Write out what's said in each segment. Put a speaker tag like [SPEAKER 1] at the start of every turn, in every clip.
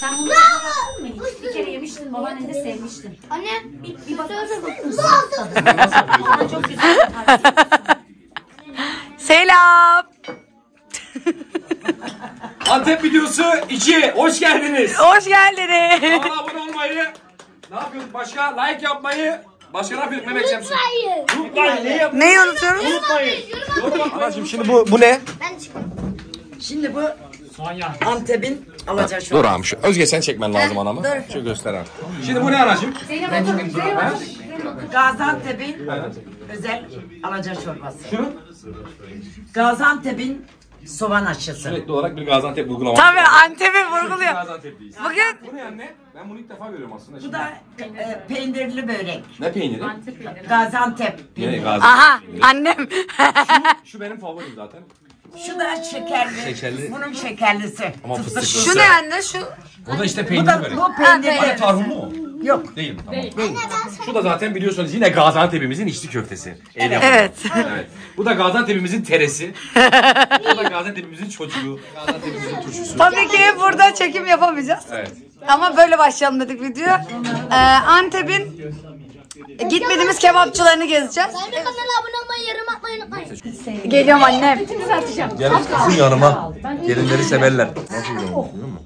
[SPEAKER 1] Sen bunu baktın mı hiç? Bir kere yemiştin, babaannen de sevmiştin.
[SPEAKER 2] Anne,
[SPEAKER 1] Bir bak. Çok güzel.
[SPEAKER 3] Selam.
[SPEAKER 4] Antep videosu 2. Hoş geldiniz.
[SPEAKER 3] Hoş geldiniz.
[SPEAKER 4] Kanala abone olmayı, ne yapıyoruz başka? Like yapmayı, başka ne yapıyoruz Mehmet Şemsi? Unutmayın.
[SPEAKER 3] Neyi unutuyoruz?
[SPEAKER 4] Unutmayın. Yorum atmayın. Şimdi bu ne?
[SPEAKER 2] ben çıkıyorum.
[SPEAKER 5] Şimdi bu Antep'in alacağı şu.
[SPEAKER 4] Dur abi şu Özge sen çekmen lazım anamı. Şu göster abi. Şimdi bu ne anacığım?
[SPEAKER 5] Gaziantep'in özel alacağı çorbası.
[SPEAKER 4] Şunu
[SPEAKER 5] Gaziantep'in soğan aşısı.
[SPEAKER 4] sürekli olarak bir Gaziantep vurgulaması.
[SPEAKER 3] Tabii Antep'i vurguluyor.
[SPEAKER 4] Gaziantep'liyiz.
[SPEAKER 3] Bugün
[SPEAKER 4] Bu ne anne? Ben bunu ilk defa görüyorum aslında.
[SPEAKER 5] Bu
[SPEAKER 4] Şimdi.
[SPEAKER 5] da peynirli börek.
[SPEAKER 4] Ne peyniri?
[SPEAKER 5] Gaziantep
[SPEAKER 4] Ne
[SPEAKER 5] peyniri.
[SPEAKER 4] Gaziantep
[SPEAKER 3] aha
[SPEAKER 4] peyniri.
[SPEAKER 3] annem.
[SPEAKER 4] Şu benim favorim zaten.
[SPEAKER 5] Şu da şekerli.
[SPEAKER 4] Şekerli.
[SPEAKER 5] Bunun şekerlisi.
[SPEAKER 4] Ama fıstıklısı.
[SPEAKER 3] Şu ne anne şu?
[SPEAKER 4] O da işte
[SPEAKER 5] Bu
[SPEAKER 4] peynir
[SPEAKER 5] da
[SPEAKER 4] böyle.
[SPEAKER 5] bu peynirli.
[SPEAKER 4] Hani tarhunlu mu?
[SPEAKER 5] Yok.
[SPEAKER 4] Değil. Tamam. Şu da zaten biliyorsunuz yine Gaziantep'imizin içli köftesi. El yapımı.
[SPEAKER 3] Evet.
[SPEAKER 4] Evet. Bu da Gaziantep'imizin teresi. Bu da Gaziantep'imizin çocuğu. Gaziantep'imizin turşusu.
[SPEAKER 3] Tabii ki burada çekim yapamayacağız.
[SPEAKER 4] Evet.
[SPEAKER 3] Ama böyle başlayalım dedik video. Antep'in gitmediğimiz kebapçılarını gezeceğiz.
[SPEAKER 2] Ben de kanala abone olmayı, yorum atmayı unutmayın.
[SPEAKER 3] Geliyorum annem.
[SPEAKER 4] Gel kızın yanıma. Gelinleri severler. Nasıl yiyorum biliyor musun?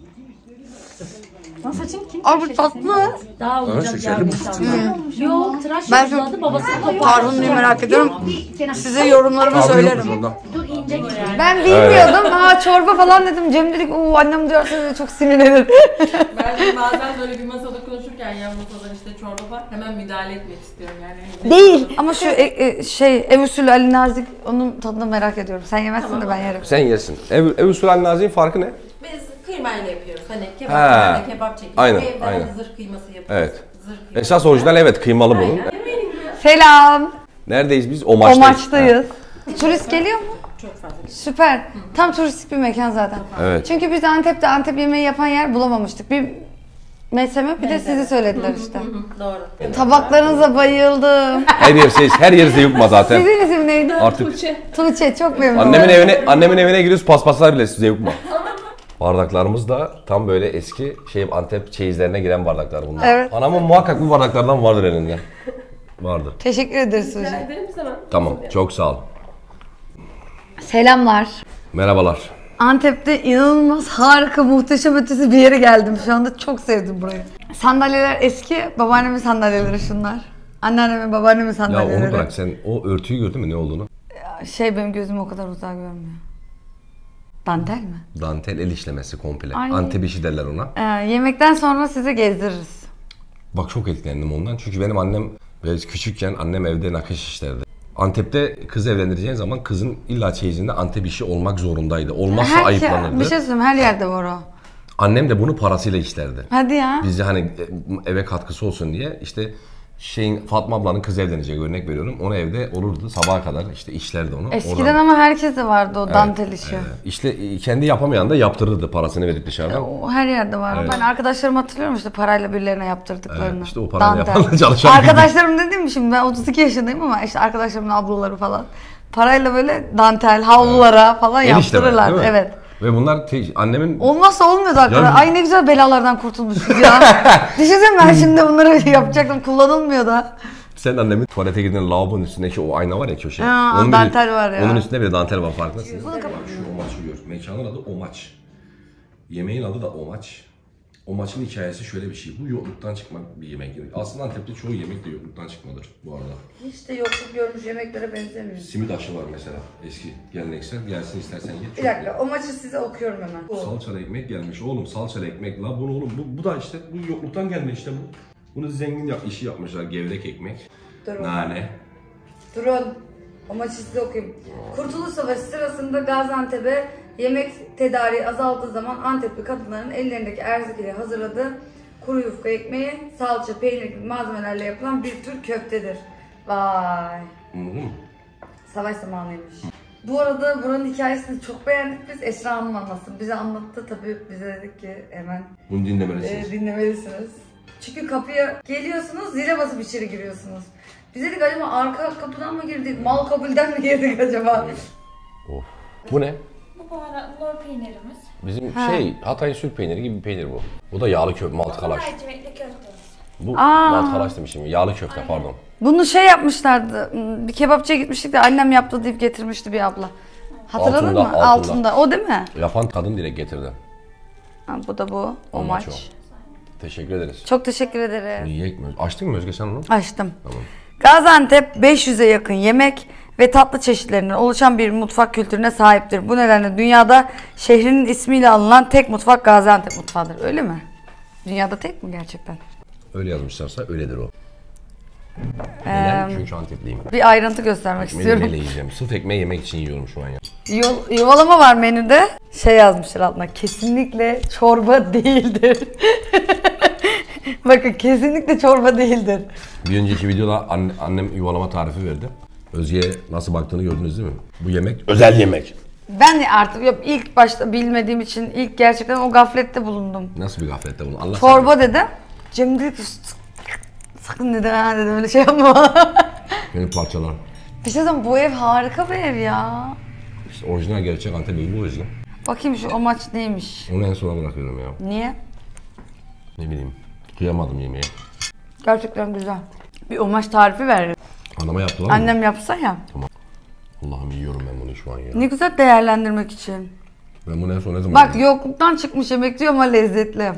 [SPEAKER 1] Saçın kim?
[SPEAKER 3] Abi tatlı.
[SPEAKER 1] Daha olacak yardım. Yok, tıraş
[SPEAKER 3] Ben
[SPEAKER 1] yapıldı. Babasını toparladı.
[SPEAKER 3] Tarhunluyu merak ediyorum. Size yorumlarımı söylerim.
[SPEAKER 1] Dur ince geliyor.
[SPEAKER 3] Ben bilmiyordum. Ha çorba falan dedim. Cem dedik annem duyarsa çok sinirlenir.
[SPEAKER 6] Ben bazen böyle bir masada konuşurken yan masadan işte çorba var hemen müdahale etmek istiyorum yani.
[SPEAKER 3] Değil. Ama şu ev usulü Ali Nazik onun tadını merak ediyorum. Sen yemezsin de ben yerim.
[SPEAKER 4] Sen yersin. Ev usulü Ali Nazi'nin farkı ne?
[SPEAKER 6] Biz kıymayla yapıyoruz. Hani
[SPEAKER 4] He.
[SPEAKER 6] kebap, kebap çekiyor.
[SPEAKER 4] Aynen,
[SPEAKER 6] Evde
[SPEAKER 4] aynen.
[SPEAKER 6] zırh kıyması yapıyoruz.
[SPEAKER 4] Evet.
[SPEAKER 6] Zırh kıyması.
[SPEAKER 4] Esas orijinal evet kıymalı bunun.
[SPEAKER 3] Selam.
[SPEAKER 4] Neredeyiz biz? Omaç'tayız.
[SPEAKER 3] Omaç'tayız. Turist geliyor mu?
[SPEAKER 6] Çok fazla.
[SPEAKER 3] Süper. Tam turistik bir mekan zaten.
[SPEAKER 4] Evet.
[SPEAKER 3] Çünkü biz Antep'te Antep yemeği yapan yer bulamamıştık. Bir meseme bir de sizi söylediler işte.
[SPEAKER 6] Doğru.
[SPEAKER 3] Tabaklarınıza bayıldım.
[SPEAKER 4] Her yer zeyukma zaten.
[SPEAKER 3] Sizin isim neydi?
[SPEAKER 4] Artık
[SPEAKER 3] Tuğçe çok memnun
[SPEAKER 4] annemin evine giriyoruz paspaslar bile zeyukma. Bardaklarımız da tam böyle eski Antep çeyizlerine giren bardaklar bunlar.
[SPEAKER 3] Evet.
[SPEAKER 4] Anamın muhakkak bu bardaklardan vardır elinde. Vardır.
[SPEAKER 3] Teşekkür ederiz Tuğçe.
[SPEAKER 6] Ederim sana.
[SPEAKER 4] Tamam. Çok sağ ol.
[SPEAKER 3] Selamlar.
[SPEAKER 4] Merhabalar.
[SPEAKER 3] Antep'te inanılmaz harika, muhteşem ötesi bir yere geldim. Şu anda çok sevdim burayı. Sandalyeler eski, babaannemin sandalyeleri şunlar. Anneannemin, babaannemin
[SPEAKER 4] Ya
[SPEAKER 3] sandalyeleri.
[SPEAKER 4] onu bırak sen o örtüyü gördün mü ne olduğunu?
[SPEAKER 3] Benim gözüm o kadar uzağa görmüyor. Dantel mi?
[SPEAKER 4] Dantel el işlemesi komple.
[SPEAKER 3] Ay.
[SPEAKER 4] Antep işi derler ona.
[SPEAKER 3] Yemekten sonra sizi gezdiririz.
[SPEAKER 4] Bak çok etkilendim ondan. Çünkü benim annem böyle küçükken annem evde nakış işlerdi. Antep'te kız evlendireceğin zaman kızın illa çeyizinde Antep işi olmak zorundaydı. Olmazsa ayıplanırdı.
[SPEAKER 3] Bir şey söyleyeyim, her yerde var o.
[SPEAKER 4] Annem de bunu parasıyla işlerdi.
[SPEAKER 3] Hadi ya.
[SPEAKER 4] Bizi hani eve katkısı olsun diye işte Fatma ablanın kızı evlenecek örnek veriyorum. Onu evde olurdu sabaha kadar işte işlerdi onu.
[SPEAKER 3] Eskiden
[SPEAKER 4] Oradan,
[SPEAKER 3] ama herkeste vardı o dantel işi.
[SPEAKER 4] işte kendi yapamayan da yaptırırdı parasını verip dışarıdan.
[SPEAKER 3] O her yerde var.
[SPEAKER 4] Evet.
[SPEAKER 3] Ben arkadaşlarım hatırlıyorum işte parayla birilerine yaptırdıklarını.
[SPEAKER 4] Evet, işte o parayla
[SPEAKER 3] Dantel.
[SPEAKER 4] yapan çalışan.
[SPEAKER 3] Arkadaşlarım dedim mi şimdi ben 32 yaşındayım ama işte arkadaşlarımın ablaları falan. Parayla böyle dantel, havlulara falan
[SPEAKER 4] El işleme,
[SPEAKER 3] yaptırırlar.
[SPEAKER 4] değil mi?
[SPEAKER 3] Evet.
[SPEAKER 4] Ve bunlar annemin...
[SPEAKER 3] Olmazsa olmuyordu hakikaten.
[SPEAKER 4] Ya-
[SPEAKER 3] Ay ne güzel belalardan kurtulmuşuz ya. Düşünsene ben şimdi bunları yapacaktım. Kullanılmıyor da.
[SPEAKER 4] Sen annemin tuvalete girdiğin lavabonun üstündeki o ayna var ya köşe.
[SPEAKER 3] Ha, dantel var ya.
[SPEAKER 4] Onun üstünde bir dantel var farkındasın. Şu Omaç'ı gör. Mekanın adı Omaç. Yemeğin adı da Omaç. Omaç'ın hikayesi şöyle bir şey. Bu yokluktan çıkmak bir yemek. Aslında Antep'te çoğu yemek de yokluktan çıkmadır bu arada.
[SPEAKER 3] Hiç de yokluk görmüş yemeklere benzemiyor.
[SPEAKER 4] Simit aşı var mesela eski geleneksel. Gelsin istersen ye.
[SPEAKER 3] Bir dakika o maçı size okuyorum hemen.
[SPEAKER 4] Salçalı ekmek gelmiş oğlum salçalı ekmek la bunu oğlum bu da işte bu yokluktan gelme işte bu. Bunu zengin işi yapmışlar gevrek ekmek.
[SPEAKER 3] Dur
[SPEAKER 4] Nane.
[SPEAKER 3] Durun. O maçı size okuyayım. Kurtuluş Savaşı sırasında Gaziantep'e yemek tedariği azaldığı zaman Antepli kadınların ellerindeki erzak ile hazırladığı kuru yufka ekmeği, salça, peynir gibi malzemelerle yapılan bir tür köftedir. Vay.
[SPEAKER 4] Anladın mı?
[SPEAKER 3] Savaş zamanıymış. Bu arada buranın hikayesini çok beğendik biz. Esra Hanım anlatsın. Bize anlattı tabii. Bize dedik ki hemen
[SPEAKER 4] Bunu dinlemelisiniz.
[SPEAKER 3] dinlemelisiniz. Çünkü kapıya geliyorsunuz, zile basıp içeri giriyorsunuz. Biz dedik acaba arka kapıdan mı girdik, mal kabulden mi girdik acaba?
[SPEAKER 4] Of. Bu ne?
[SPEAKER 1] Bu
[SPEAKER 2] çok baharatlı lor peynirimiz.
[SPEAKER 4] Bizim Hatay süt peyniri gibi bir peynir bu. Bu da yağlı köfte, maltkalaş.
[SPEAKER 2] Mercimekli köftemiz.
[SPEAKER 4] Bu maltkalaş demişim, yağlı köfte pardon.
[SPEAKER 3] Bunu şey yapmışlardı. Bir kebapçıya gitmiştik de annem yaptı deyip getirmişti bir abla. Hatırladın mı? Altında. O değil mi?
[SPEAKER 4] Yapan kadın direkt getirdi.
[SPEAKER 3] Ha, bu da bu. O
[SPEAKER 4] Maç o.
[SPEAKER 3] maç.
[SPEAKER 4] Teşekkür ederiz.
[SPEAKER 3] Çok teşekkür ederim.
[SPEAKER 4] Yiyek mi? Açtın mı Özge sen onu?
[SPEAKER 3] Açtım.
[SPEAKER 4] Tamam.
[SPEAKER 3] Gaziantep 500'e yakın yemek ve tatlı çeşitlerinden oluşan bir mutfak kültürüne sahiptir. Bu nedenle dünyada şehrinin ismiyle anılan tek mutfak Gaziantep mutfağıdır. Öyle mi? Dünyada tek mi gerçekten?
[SPEAKER 4] Öyle yazmışlarsa öyledir o. Neden? Çünkü Antepliyim.
[SPEAKER 3] Bir ayrıntı göstermek
[SPEAKER 4] Ekmeği
[SPEAKER 3] istiyorum.
[SPEAKER 4] neyle yiyeceğim? Sırf ekmeği yemek için yiyorum şu an ya.
[SPEAKER 3] Yuvalama var menüde. Şey yazmışlar altına. Kesinlikle çorba değildir. Bakın kesinlikle çorba değildir.
[SPEAKER 4] Bir önceki videoda annem yuvalama tarifi verdi. Özge'ye nasıl baktığını gördünüz değil mi? Bu yemek özel yemek.
[SPEAKER 3] Ben artık yok, ilk başta bilmediğim için ilk gerçekten o gaflette bulundum.
[SPEAKER 4] Nasıl bir gaflette bunu? Allah
[SPEAKER 3] Çorba dedim. Cem dedi ki sakın dedi ha dedi öyle şey yapma.
[SPEAKER 4] Benim parçalar.
[SPEAKER 3] Bir şey söyleyeyim bu ev harika bir ev ya.
[SPEAKER 4] İşte orijinal gerçek Antepli bu Özge.
[SPEAKER 3] Bakayım şu o maç neymiş.
[SPEAKER 4] Onu en sona bırakıyorum ya.
[SPEAKER 3] Niye?
[SPEAKER 4] Ne bileyim. Kıyamadım yemeğe.
[SPEAKER 3] Gerçekten güzel. Bir omaç tarifi ver.
[SPEAKER 4] Anama yaptılar mı?
[SPEAKER 3] Annem yapsa ya.
[SPEAKER 4] Allah'ım yiyorum ben bunu şu an ya.
[SPEAKER 3] Ne güzel değerlendirmek için.
[SPEAKER 4] Ben bunu en son ne zaman
[SPEAKER 3] Bak
[SPEAKER 4] yedim?
[SPEAKER 3] yokluktan çıkmış yemek diyor ama lezzetli.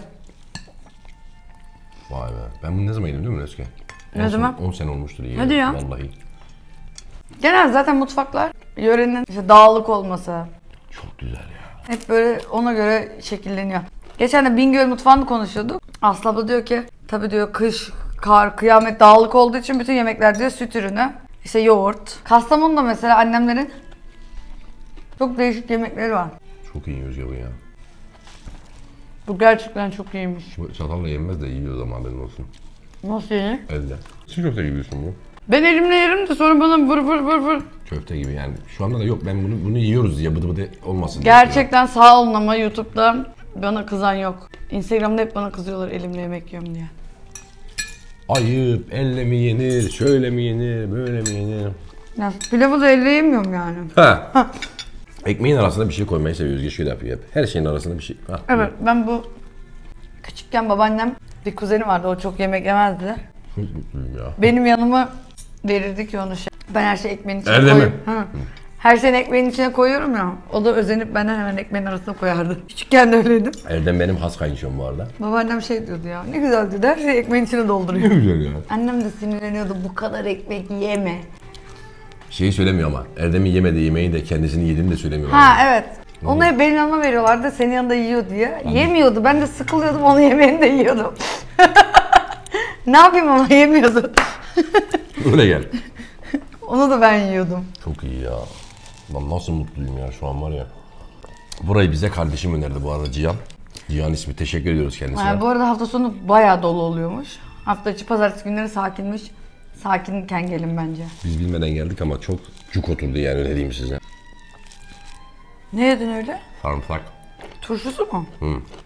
[SPEAKER 4] Vay be. Ben bunu ne zaman yedim değil mi Özge?
[SPEAKER 3] Ne zaman?
[SPEAKER 4] 10 sene olmuştur yiyelim.
[SPEAKER 3] Hadi ya.
[SPEAKER 4] Vallahi.
[SPEAKER 3] Genel zaten mutfaklar yörenin işte dağlık olması.
[SPEAKER 4] Çok güzel ya.
[SPEAKER 3] Hep böyle ona göre şekilleniyor. Geçen de Bingöl mutfağını konuşuyorduk. Aslı abla diyor ki tabii diyor kış, kar, kıyamet dağlık olduğu için bütün yemekler diyor süt ürünü. İşte yoğurt. Kastamonu'da mesela annemlerin çok değişik yemekleri var.
[SPEAKER 4] Çok iyi Özge bu ya.
[SPEAKER 3] Bu gerçekten çok iyiymiş.
[SPEAKER 4] Bu çatalla yenmez de yiyor zaman haberin olsun.
[SPEAKER 3] Nasıl yenir?
[SPEAKER 4] Elde. Çiğ köfte gibi yiyorsun bunu.
[SPEAKER 3] Ben elimle yerim de sonra bana vır vır vır vır.
[SPEAKER 4] Köfte gibi yani. Şu anda da yok ben bunu yiyoruz diye bıdı bıdı olmasın.
[SPEAKER 3] Gerçekten sağ olun ama YouTube'da bana kızan yok. Instagram'da hep bana kızıyorlar elimle yemek yiyorum diye.
[SPEAKER 4] Ayıp, elle mi yenir, şöyle mi yenir, böyle mi yenir?
[SPEAKER 3] Ya pilavı da elle yemiyorum yani.
[SPEAKER 4] Ha. Ekmeğin arasına bir şey koymayı seviyor Özge, şöyle yapıyor hep. Her şeyin arasına bir şey. Ha.
[SPEAKER 3] Evet ben bu küçükken babaannem bir kuzeni vardı o çok yemek yemezdi.
[SPEAKER 4] Çok mutluyum ya.
[SPEAKER 3] Benim yanıma verirdi ki onu şey. Ben her şeyi ekmeğin içine
[SPEAKER 4] Elde
[SPEAKER 3] koyuyorum.
[SPEAKER 4] mi?
[SPEAKER 3] Hı. Her şeyi ekmeğin içine koyuyorum ya. O da özenip benden hemen ekmeğin arasına koyardı. Küçükken de öyleydim.
[SPEAKER 4] Elden benim has kayınçom bu arada.
[SPEAKER 3] Babaannem şey diyordu ya. Ne güzel diyordu. Her şeyi ekmeğin içine dolduruyor.
[SPEAKER 4] Ne güzel ya.
[SPEAKER 3] Annem de sinirleniyordu. Bu kadar ekmek yeme.
[SPEAKER 4] Şeyi söylemiyor ama. Erdem'in yemediği yemeği de kendisini yediğini de söylemiyor.
[SPEAKER 3] Ha evet. Onu hep benim yanıma veriyorlardı. Senin yanında yiyor diye. Yemiyordu. Ben de sıkılıyordum. Onun yemeğini de yiyordum. Ne yapayım ama yemiyordu.
[SPEAKER 4] Öyle gel.
[SPEAKER 3] Onu da ben yiyordum.
[SPEAKER 4] Çok iyi ya. Lan nasıl mutluyum ya şu an var ya. Burayı bize kardeşim önerdi bu arada Cihan. Cihan ismi, teşekkür ediyoruz kendisine.
[SPEAKER 3] Yani bu arada hafta sonu bayağı dolu oluyormuş. Hafta içi pazartesi günleri sakinmiş. Sakinken gelin bence.
[SPEAKER 4] Biz bilmeden geldik ama çok cuk oturdu yani öyle diyeyim size.
[SPEAKER 3] Ne yedin öyle?
[SPEAKER 4] Sarımsak.
[SPEAKER 3] Turşusu mu?
[SPEAKER 4] Hı.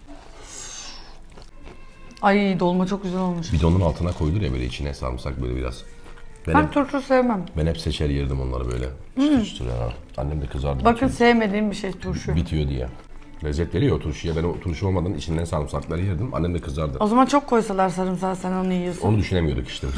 [SPEAKER 3] Ay dolma çok güzel olmuş.
[SPEAKER 4] Bidonun altına koyulur ya böyle içine sarımsak böyle biraz.
[SPEAKER 3] Ben turşu sevmem.
[SPEAKER 4] Ben hep seçer yerdim onları böyle. Çıtır çıtır ya. Annem de kızardı.
[SPEAKER 3] Bakın sevmediğim bir şey turşu.
[SPEAKER 4] Bitiyor diye. Lezzet veriyor o turşuya. Ben o turşu olmadan içinden sarımsakları yerdim. Annem de kızardı.
[SPEAKER 3] O zaman çok koysalar sarımsağı sen onu yiyorsun.
[SPEAKER 4] Onu düşünemiyorduk işte.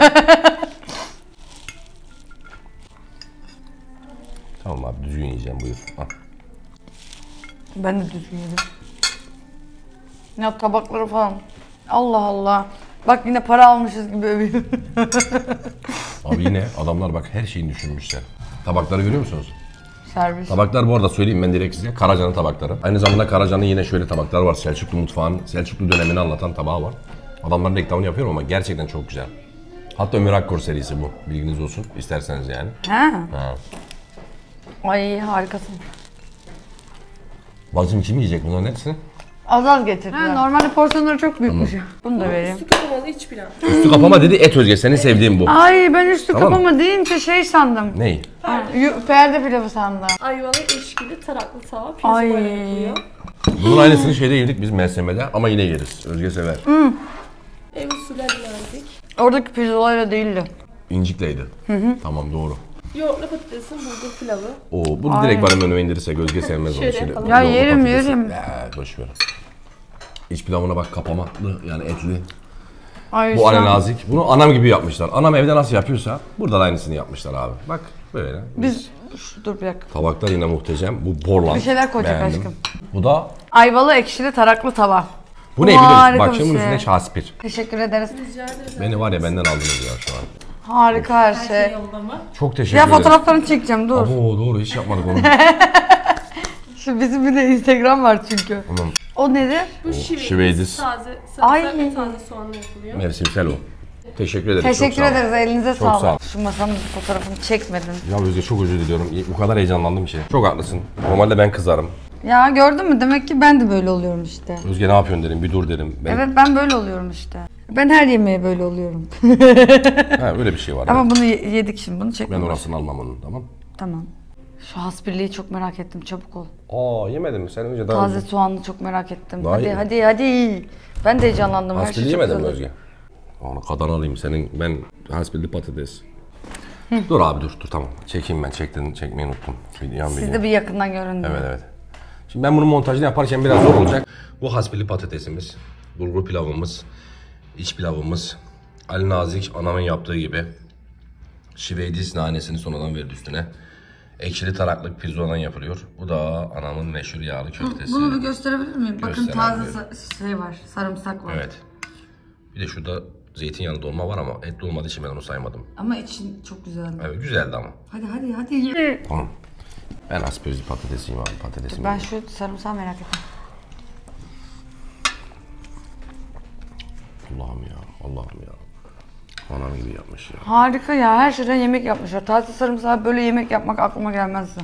[SPEAKER 4] Tamam abi düzgün yiyeceğim buyur. Al.
[SPEAKER 3] Ben de düzgün yedim. Ya tabakları falan. Allah Allah. Bak yine para almışız gibi övüyor.
[SPEAKER 4] Abi yine adamlar bak her şeyini düşünmüşler. Tabakları görüyor musunuz?
[SPEAKER 3] Servis.
[SPEAKER 4] Tabaklar bu arada söyleyeyim ben direkt size. Karaca'nın tabakları. Aynı zamanda Karaca'nın yine şöyle tabaklar var. Selçuklu mutfağın, Selçuklu dönemini anlatan tabağı var. Adamların reklamını yapıyorum ama gerçekten çok güzel. Hatta Ömer Akkor serisi bu. Bilginiz olsun isterseniz yani.
[SPEAKER 3] Ha.
[SPEAKER 4] Ha.
[SPEAKER 3] Ay harikasın.
[SPEAKER 4] Bacım kim yiyecek bunların hepsini?
[SPEAKER 3] Az getirdiler. Normalde porsiyonları çok büyükmüş. Bunu da vereyim.
[SPEAKER 6] Su kapamalı hiç plan.
[SPEAKER 4] Üstü kapama dedi et Özge. Senin sevdiğin bu.
[SPEAKER 3] Ay ben üstü
[SPEAKER 4] Tamam.
[SPEAKER 3] kapama deyince şey sandım.
[SPEAKER 4] Ney?
[SPEAKER 3] Perde pilavı sandım.
[SPEAKER 6] Ayvalı eşkili taraklı tava
[SPEAKER 3] Ay.
[SPEAKER 6] pizza yapılıyor.
[SPEAKER 4] Bunun aynısını şeyde yedik biz Merseme'de ama yine yeriz. Özge sever.
[SPEAKER 6] Ev usulü verdik.
[SPEAKER 3] Oradaki pizzalarla değildi.
[SPEAKER 4] İncikleydi. Tamam doğru.
[SPEAKER 6] Yoğurtlu patatesin bulgur pilavı.
[SPEAKER 4] Oo, bunu direkt bana önüme indirirse Özge sevmez onu.
[SPEAKER 6] Şöyle
[SPEAKER 4] Şöyle,
[SPEAKER 6] yapalım.
[SPEAKER 3] Ya
[SPEAKER 4] yoğurtlu
[SPEAKER 3] yerim,
[SPEAKER 4] patatesi.
[SPEAKER 3] yerim.
[SPEAKER 4] Boş ver. İç pilavına bak, kapamaklı yani etli.
[SPEAKER 3] Ay,
[SPEAKER 4] Bu anne nazik. Bunu anam gibi yapmışlar. Anam evde nasıl yapıyorsa burada da aynısını yapmışlar abi. Bak böyle.
[SPEAKER 3] Dur bir dakika.
[SPEAKER 4] Tabaklar yine muhteşem. Bu Borland.
[SPEAKER 3] Bir şeyler koyacak
[SPEAKER 4] Beğendim.
[SPEAKER 3] aşkım.
[SPEAKER 4] Bu da
[SPEAKER 3] Ayvalı ekşili taraklı tava.
[SPEAKER 4] bu ne biliyor musun?
[SPEAKER 3] Harika
[SPEAKER 4] Bak
[SPEAKER 3] bir
[SPEAKER 4] şimdi bunun
[SPEAKER 3] şey.
[SPEAKER 4] üstüne şaspir.
[SPEAKER 3] Teşekkür ederiz.
[SPEAKER 4] Beni var ya benden aldınız ya şu an.
[SPEAKER 3] Harika her
[SPEAKER 6] Her
[SPEAKER 3] şey.
[SPEAKER 6] şey yolunda mı?
[SPEAKER 4] Çok teşekkür
[SPEAKER 3] Ya
[SPEAKER 4] ederim.
[SPEAKER 3] fotoğraflarını çekeceğim dur.
[SPEAKER 4] Oo, doğru hiç yapmadık onu.
[SPEAKER 3] Şu bizim bir de Instagram var çünkü.
[SPEAKER 4] Tamam.
[SPEAKER 3] O nedir?
[SPEAKER 6] Bu
[SPEAKER 4] şiveydiz.
[SPEAKER 6] Taze,
[SPEAKER 3] Ay.
[SPEAKER 6] sarımsak, taze soğanla yapılıyor.
[SPEAKER 4] Mevsimsel o. Teşekkür ederim.
[SPEAKER 3] Teşekkür
[SPEAKER 4] çok sağ ol.
[SPEAKER 3] ederiz. Elinize
[SPEAKER 4] Çok sağ ol.
[SPEAKER 3] sağlık. Şu masanın fotoğrafını çekmedin.
[SPEAKER 4] Ya Özge çok özür diliyorum. Bu kadar heyecanlandım ki. Çok haklısın. Normalde ben kızarım.
[SPEAKER 3] Ya gördün mü? Demek ki ben de böyle oluyorum işte.
[SPEAKER 4] Özge ne yapıyorsun derim, bir dur derim. Ben...
[SPEAKER 3] Evet ben böyle oluyorum işte. Ben her yemeğe böyle oluyorum.
[SPEAKER 4] Ha, öyle bir şey var.
[SPEAKER 3] Ama
[SPEAKER 4] evet.
[SPEAKER 3] bunu yedik şimdi. Bunu
[SPEAKER 4] Ben
[SPEAKER 3] çekmem.
[SPEAKER 4] orasını almam onun, tamam.
[SPEAKER 3] Tamam. Şu hasbirliği çok merak ettim. Çabuk ol.
[SPEAKER 4] Aa, yemedin mi? Sen önce daha
[SPEAKER 3] Taze soğanlı çok merak ettim.
[SPEAKER 4] Daha
[SPEAKER 3] Hadi
[SPEAKER 4] iyi.
[SPEAKER 3] hadi. Ben de heyecanlandım. Her şey
[SPEAKER 4] Hasbirli
[SPEAKER 3] çok
[SPEAKER 4] yemedin mi
[SPEAKER 3] güzel.
[SPEAKER 4] Özge? Onu kadan alayım senin. Ben hasbirli patates. Dur abi dur tamam. Çekeyim ben. Çekmeyi unuttum.
[SPEAKER 3] Siz de bir yakından görün.
[SPEAKER 4] Evet evet. Şimdi ben bunun montajını yaparken biraz zor olacak. Bu hasbirli patatesimiz, bulgur pilavımız, iç pilavımız, Ali Nazik anamın yaptığı gibi şiveydiz nanesini sonradan verdi üstüne. Ekşili taraklık pirzoladan yapılıyor. Bu da anamın meşhur yağlı köftesi.
[SPEAKER 3] Bunu bir gösterebilir miyim? Bakın
[SPEAKER 4] Göster
[SPEAKER 3] taze şey var. Sarımsak var.
[SPEAKER 4] Evet. Bir de şurada zeytinyağlı dolma var ama etli olmadığı için ben onu saymadım.
[SPEAKER 3] Ama için çok güzeldi.
[SPEAKER 4] Evet güzeldi ama.
[SPEAKER 3] Hadi ye.
[SPEAKER 4] Tamam. Ben hasbirli patatesiyim abi, patatesim.
[SPEAKER 3] Ben şu sarımsağı merak ettim.
[SPEAKER 4] Allah'ım ya. Anam gibi yapmış ya.
[SPEAKER 3] Harika ya. Her şeyden yemek yapmışlar. Taze sarımsağı böyle yemek yapmak aklıma gelmezdi.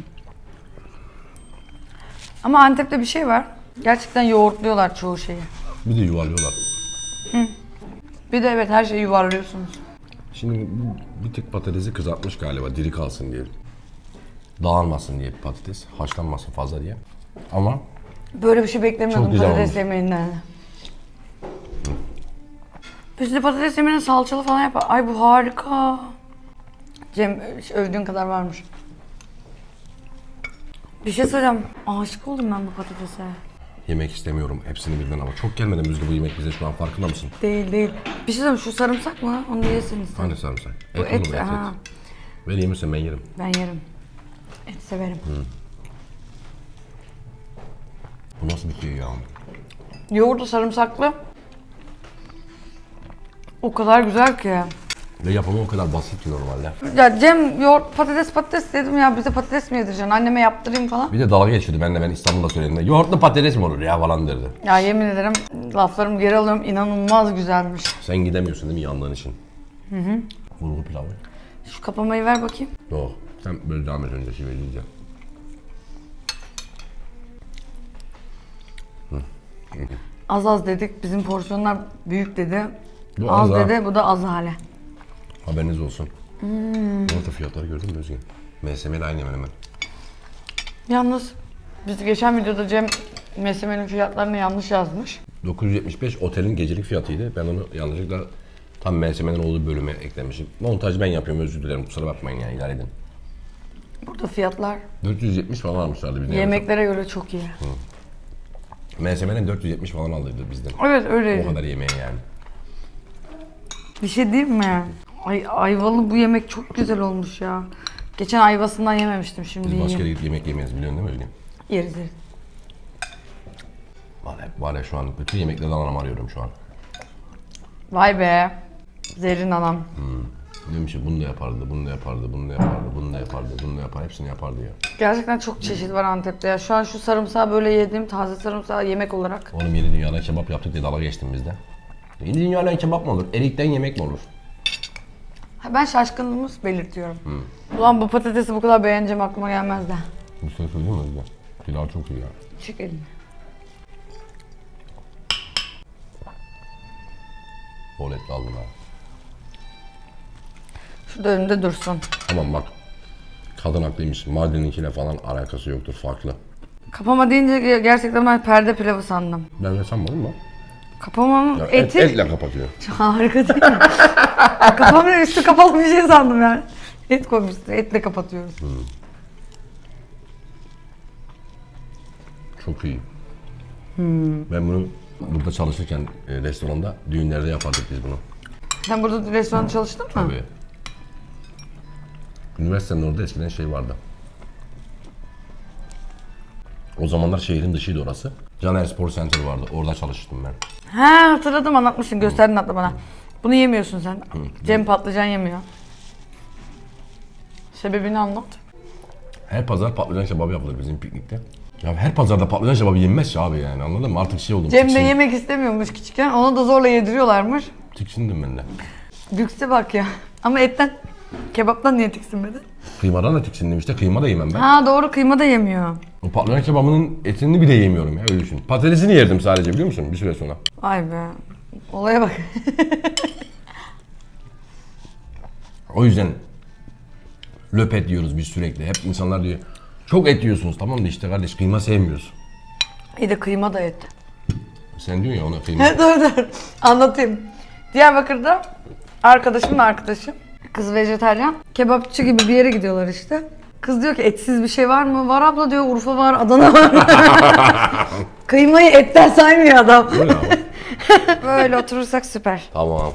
[SPEAKER 3] Ama Antep'te bir şey var. Gerçekten yoğurtluyorlar çoğu şeyi.
[SPEAKER 4] Bir de yuvarlıyorlar.
[SPEAKER 3] Bir de evet her şeyi yuvarlıyorsunuz.
[SPEAKER 4] Şimdi bir tık patatesi kızartmış galiba diri kalsın diye. Dağılmasın diye patates, haşlanmasın fazla diye. Ama
[SPEAKER 3] Böyle bir şey beklemiyordum
[SPEAKER 4] Çok güzel
[SPEAKER 3] patates
[SPEAKER 4] olmuş.
[SPEAKER 3] yemeğinden. Biz de patates yemeğini salçalı falan yapar. Ay bu harika. Cem övdüğün kadar varmış. Bir şey söyleyeceğim. Aşık oldum ben bu patatese.
[SPEAKER 4] yemek istemiyorum hepsini birden ama çok gelmedi Müzgü bu yemek bize şu an farkında mısın?
[SPEAKER 3] Değil. Bir şey söyleyeyim şu sarımsak mı? Onu yesiniz sen.
[SPEAKER 4] Hani sarımsak?
[SPEAKER 3] Bu
[SPEAKER 4] Et,
[SPEAKER 3] et,
[SPEAKER 4] olur, et.
[SPEAKER 3] ha.
[SPEAKER 4] Vereyim misin ben yerim.
[SPEAKER 3] Ben yerim. Et severim.
[SPEAKER 4] Bu nasıl bir şey ya?
[SPEAKER 3] Yoğurdu sarımsaklı. O kadar güzel ki.
[SPEAKER 4] Ve yapımı o kadar basit ki normalde.
[SPEAKER 3] Ya Cem yoğurt patates dedim ya bize patates mi yedireceksin? Anneme yaptırayım falan.
[SPEAKER 4] Bir de dalga geçiyordu benimle, ben İstanbul'da söyledim. Yoğurtlu patates mi olur ya falan derdi.
[SPEAKER 3] Ya yemin ederim laflarımı geri alıyorum. İnanılmaz güzelmiş.
[SPEAKER 4] Sen gidemiyorsun değil mi yandığın için? Bulgur pilavı.
[SPEAKER 3] Şu kapamayı ver bakayım.
[SPEAKER 4] Yok. Sen böyle devam et önce şey vereceğim.
[SPEAKER 3] Az dedik. Bizim porsiyonlar büyük dedi.
[SPEAKER 4] Bu
[SPEAKER 3] Az
[SPEAKER 4] az ha.
[SPEAKER 3] dedi. Bu da az hale.
[SPEAKER 4] Haberiniz olsun. Orta fiyatları gördün mü Özgün? MSM'de aynı hemen hemen.
[SPEAKER 3] Yalnız biz geçen videoda Cem MSM'nin fiyatlarını yanlış yazmış.
[SPEAKER 4] 975 otelin gecelik fiyatıydı. Ben onu yanlışlıkla tam MSM'nin olduğu bölüme eklemişim. Montajı ben yapıyorum, özür dilerim, kusura bakmayın ya, idare edin.
[SPEAKER 3] Burada fiyatlar
[SPEAKER 4] 470 falan almışlardı bizden.
[SPEAKER 3] yemeklere göre çok iyi.
[SPEAKER 4] MSM'nin 470 falan aldıydı bizden.
[SPEAKER 3] Evet öyle.
[SPEAKER 4] O kadar yemeğe yani.
[SPEAKER 3] Bir şey diyeyim mi? Ayvalı bu yemek çok güzel olmuş ya. Geçen ayvasından yememiştim şimdi
[SPEAKER 4] Biz başka yere
[SPEAKER 3] yiyeyim.
[SPEAKER 4] gidip yemek yemeyiz biliyorsun değil mi Özgün?
[SPEAKER 3] Yeriz.
[SPEAKER 4] Var ya şu an bütün yemeklerden anam arıyorum şu an.
[SPEAKER 3] Vay be. Zerrin anam.
[SPEAKER 4] Diyorum ki bunu da yapardı, bunu da yapardı, bunu da yapardı, bunu da yapardı, bunu da yapar, hepsini yapardı ya.
[SPEAKER 3] Gerçekten çok çeşit var Antep'te ya. Şu an şu sarımsağı böyle yediğim taze sarımsağı yemek olarak.
[SPEAKER 4] Oğlum yeni dünyada kebap yaptık diye dalga geçtim biz de. Yeni dünyada kebap mı olur? Erikten yemek mi olur?
[SPEAKER 3] Ha, ben şaşkınlığımı belirtiyorum. Ulan bu patatesi bu kadar beğeneceğim aklıma gelmezdi.
[SPEAKER 4] Bir şey söyleyeyim mi Özgür? Pilav çok iyi ya.
[SPEAKER 3] Çek elini.
[SPEAKER 4] Bol etli aldım ha.
[SPEAKER 3] Şu da önünde dursun.
[SPEAKER 4] Tamam bak. Kadın haklıymış. Mardin'inkiyle falan alakası yoktur, farklı.
[SPEAKER 3] Kapama deyince gerçekten ben perde pilavı sandım.
[SPEAKER 4] Ben yesem olur mu?
[SPEAKER 3] Kapamam
[SPEAKER 4] Ya
[SPEAKER 3] eti.
[SPEAKER 4] etle kapatıyor.
[SPEAKER 3] Harika değil mi? Kapamam üstü kapalı bir şey sandım yani. Et koymuşsun. Etle kapatıyoruz.
[SPEAKER 4] Çok iyi. Ben bunu burada çalışırken restoranda, düğünlerde yapardık biz bunu.
[SPEAKER 3] Sen burada restoranda çalıştın mı?
[SPEAKER 4] Tabii. Üniversitenin orada eskiden şey vardı. O zamanlar şehrin dışıydı orası. Caner Spor Center vardı. Orada çalıştım ben.
[SPEAKER 3] Ha hatırladım, anlatmışsın. Gösterdin hatta bana. Bunu yemiyorsun sen. Cem patlıcan yemiyor. Sebebini anlat.
[SPEAKER 4] Her pazar patlıcan kebabı yapılır bizim piknikte. Ya her pazarda patlıcan kebabı yenmez ya abi yani, anladın mı? Artık şey oldum.
[SPEAKER 3] Cem de yemek istemiyormuş küçükken. Onu da zorla yediriyorlarmış.
[SPEAKER 4] Tiksindim ben de.
[SPEAKER 3] Lükse bak ya. Ama etten, kebaptan niye tiksinmedi?
[SPEAKER 4] Kıymadan da tiksindim işte. Kıyma da yemem ben.
[SPEAKER 3] Ha doğru, kıyma da yemiyor.
[SPEAKER 4] O patlıcan kebabının etini bile yemiyorum ya, öyle düşün. Patatesini yerdim sadece, biliyor musun, bir süre sonra.
[SPEAKER 3] Vay be. Olaya bak.
[SPEAKER 4] O yüzden löpet diyoruz biz sürekli. Hep insanlar diyor çok et yiyorsunuz, tamam da işte kardeş kıyma sevmiyoruz.
[SPEAKER 3] İyi de kıyma da et.
[SPEAKER 4] Sen diyorsun ya ona kıyma.
[SPEAKER 3] dur. Anlatayım. Diyarbakır'da arkadaşımın arkadaşı. Kız vejetaryen. Kebapçı gibi bir yere gidiyorlar işte. Kız diyor ki etsiz bir şey var mı? Var abla diyor, Urfa var, Adana var. Kıymayı etten saymıyor adam. Böyle oturursak süper.
[SPEAKER 4] Tamam.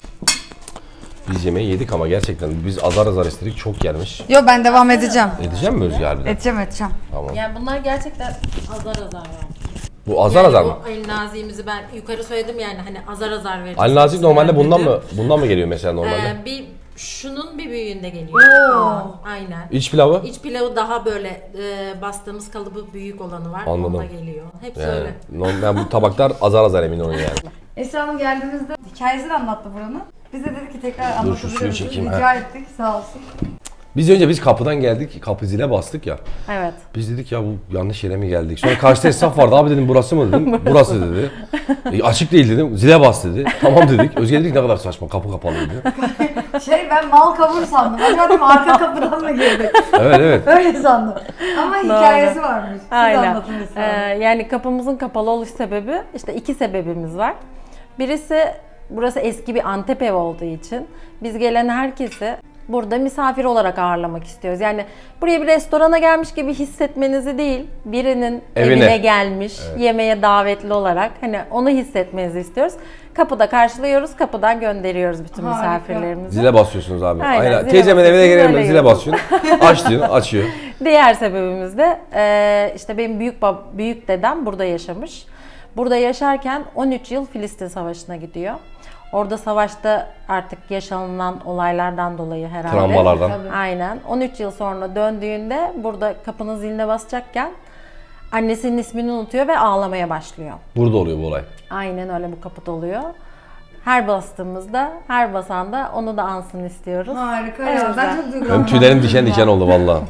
[SPEAKER 4] Biz yemeği yedik ama gerçekten biz azar azar istedik, çok gelmiş.
[SPEAKER 3] Yo ben devam edeceğim.
[SPEAKER 4] Edeceğim mi Özge harbiden?
[SPEAKER 3] Edeceğim.
[SPEAKER 4] Tamam.
[SPEAKER 6] Yani bunlar gerçekten azar azar yani.
[SPEAKER 4] Bu azar azar mı?
[SPEAKER 6] Bu Ali Nazi'mizi ben yukarı söyledim yani hani azar azar vereceğiz.
[SPEAKER 4] Ali Nazik normalde
[SPEAKER 6] dedim.
[SPEAKER 4] bundan mı geliyor mesela normalde?
[SPEAKER 6] Şunun bir büyüğünde geliyor. Aynen.
[SPEAKER 4] İç pilavı?
[SPEAKER 6] İç pilavı daha böyle bastığımız kalıbı büyük olanı var.
[SPEAKER 4] Anladım.
[SPEAKER 6] Onda geliyor. Hepsi
[SPEAKER 4] Yani,
[SPEAKER 6] öyle.
[SPEAKER 4] ben bu tabaklar azar azar emin olun yani.
[SPEAKER 3] Esra Hanım geldiğimizde hikayesini anlattı buranın. Biz de dedik ki tekrar
[SPEAKER 4] Dur, şu suyu
[SPEAKER 3] anlatabiliriz.
[SPEAKER 4] çekeyim,
[SPEAKER 3] Rica ettik, sağ olsun.
[SPEAKER 4] Biz kapıdan geldik, kapı zile bastık ya.
[SPEAKER 6] Evet.
[SPEAKER 4] Biz dedik ya bu yanlış yere mi geldik? Sonra karşıda esnaf vardı, abi dedim burası mı dedim. Burası dedi. Açık değil dedim, zile bas dedi. Tamam dedik. Özge dedik ne kadar saçma, kapı kapalıydı.
[SPEAKER 3] Ben mal kavur sandım. Acaba dedim arka kapıdan mı girdik?
[SPEAKER 4] Evet.
[SPEAKER 3] Öyle sandım. Ama hikayesi varmış. Siz
[SPEAKER 6] Aynen.
[SPEAKER 3] anlatın Esra Hanım.
[SPEAKER 6] Yani kapımızın kapalı oluş sebebi, işte iki sebebimiz var. Birisi, burası eski bir Antep evi olduğu için biz gelen herkesi burada misafir olarak ağırlamak istiyoruz. Yani buraya bir restorana gelmiş gibi hissetmenizi değil, birinin evine gelmiş, yemeğe davetli olarak hani onu hissetmenizi istiyoruz. Kapıda karşılıyoruz, kapıdan gönderiyoruz bütün misafirlerimizi.
[SPEAKER 4] Zile basıyorsunuz abi.
[SPEAKER 6] Aynen, zile
[SPEAKER 4] Teyzemin evine
[SPEAKER 6] basıyorsunuz,
[SPEAKER 4] gelelim,
[SPEAKER 6] öyle
[SPEAKER 4] zile basıyorsun. Aç diyor, açıyor.
[SPEAKER 6] Diğer sebebimiz de işte benim büyük dedem burada yaşamış. Burada yaşarken 13 yıl Filistin Savaşı'na gidiyor. Orada savaşta artık yaşanılan olaylardan dolayı herhalde.
[SPEAKER 4] Travmalardan.
[SPEAKER 6] Aynen. 13 yıl sonra döndüğünde burada kapının ziline basacakken annesinin ismini unutuyor ve ağlamaya başlıyor.
[SPEAKER 4] Burada oluyor bu olay.
[SPEAKER 6] Aynen öyle, bu kapıda oluyor. Her bastığımızda, her basanda onu da ansın istiyoruz.
[SPEAKER 3] Harika
[SPEAKER 6] Evet,
[SPEAKER 3] ya. Ben çok
[SPEAKER 4] Benim
[SPEAKER 3] duygulandım.
[SPEAKER 4] tüylerim diken diken oldu valla.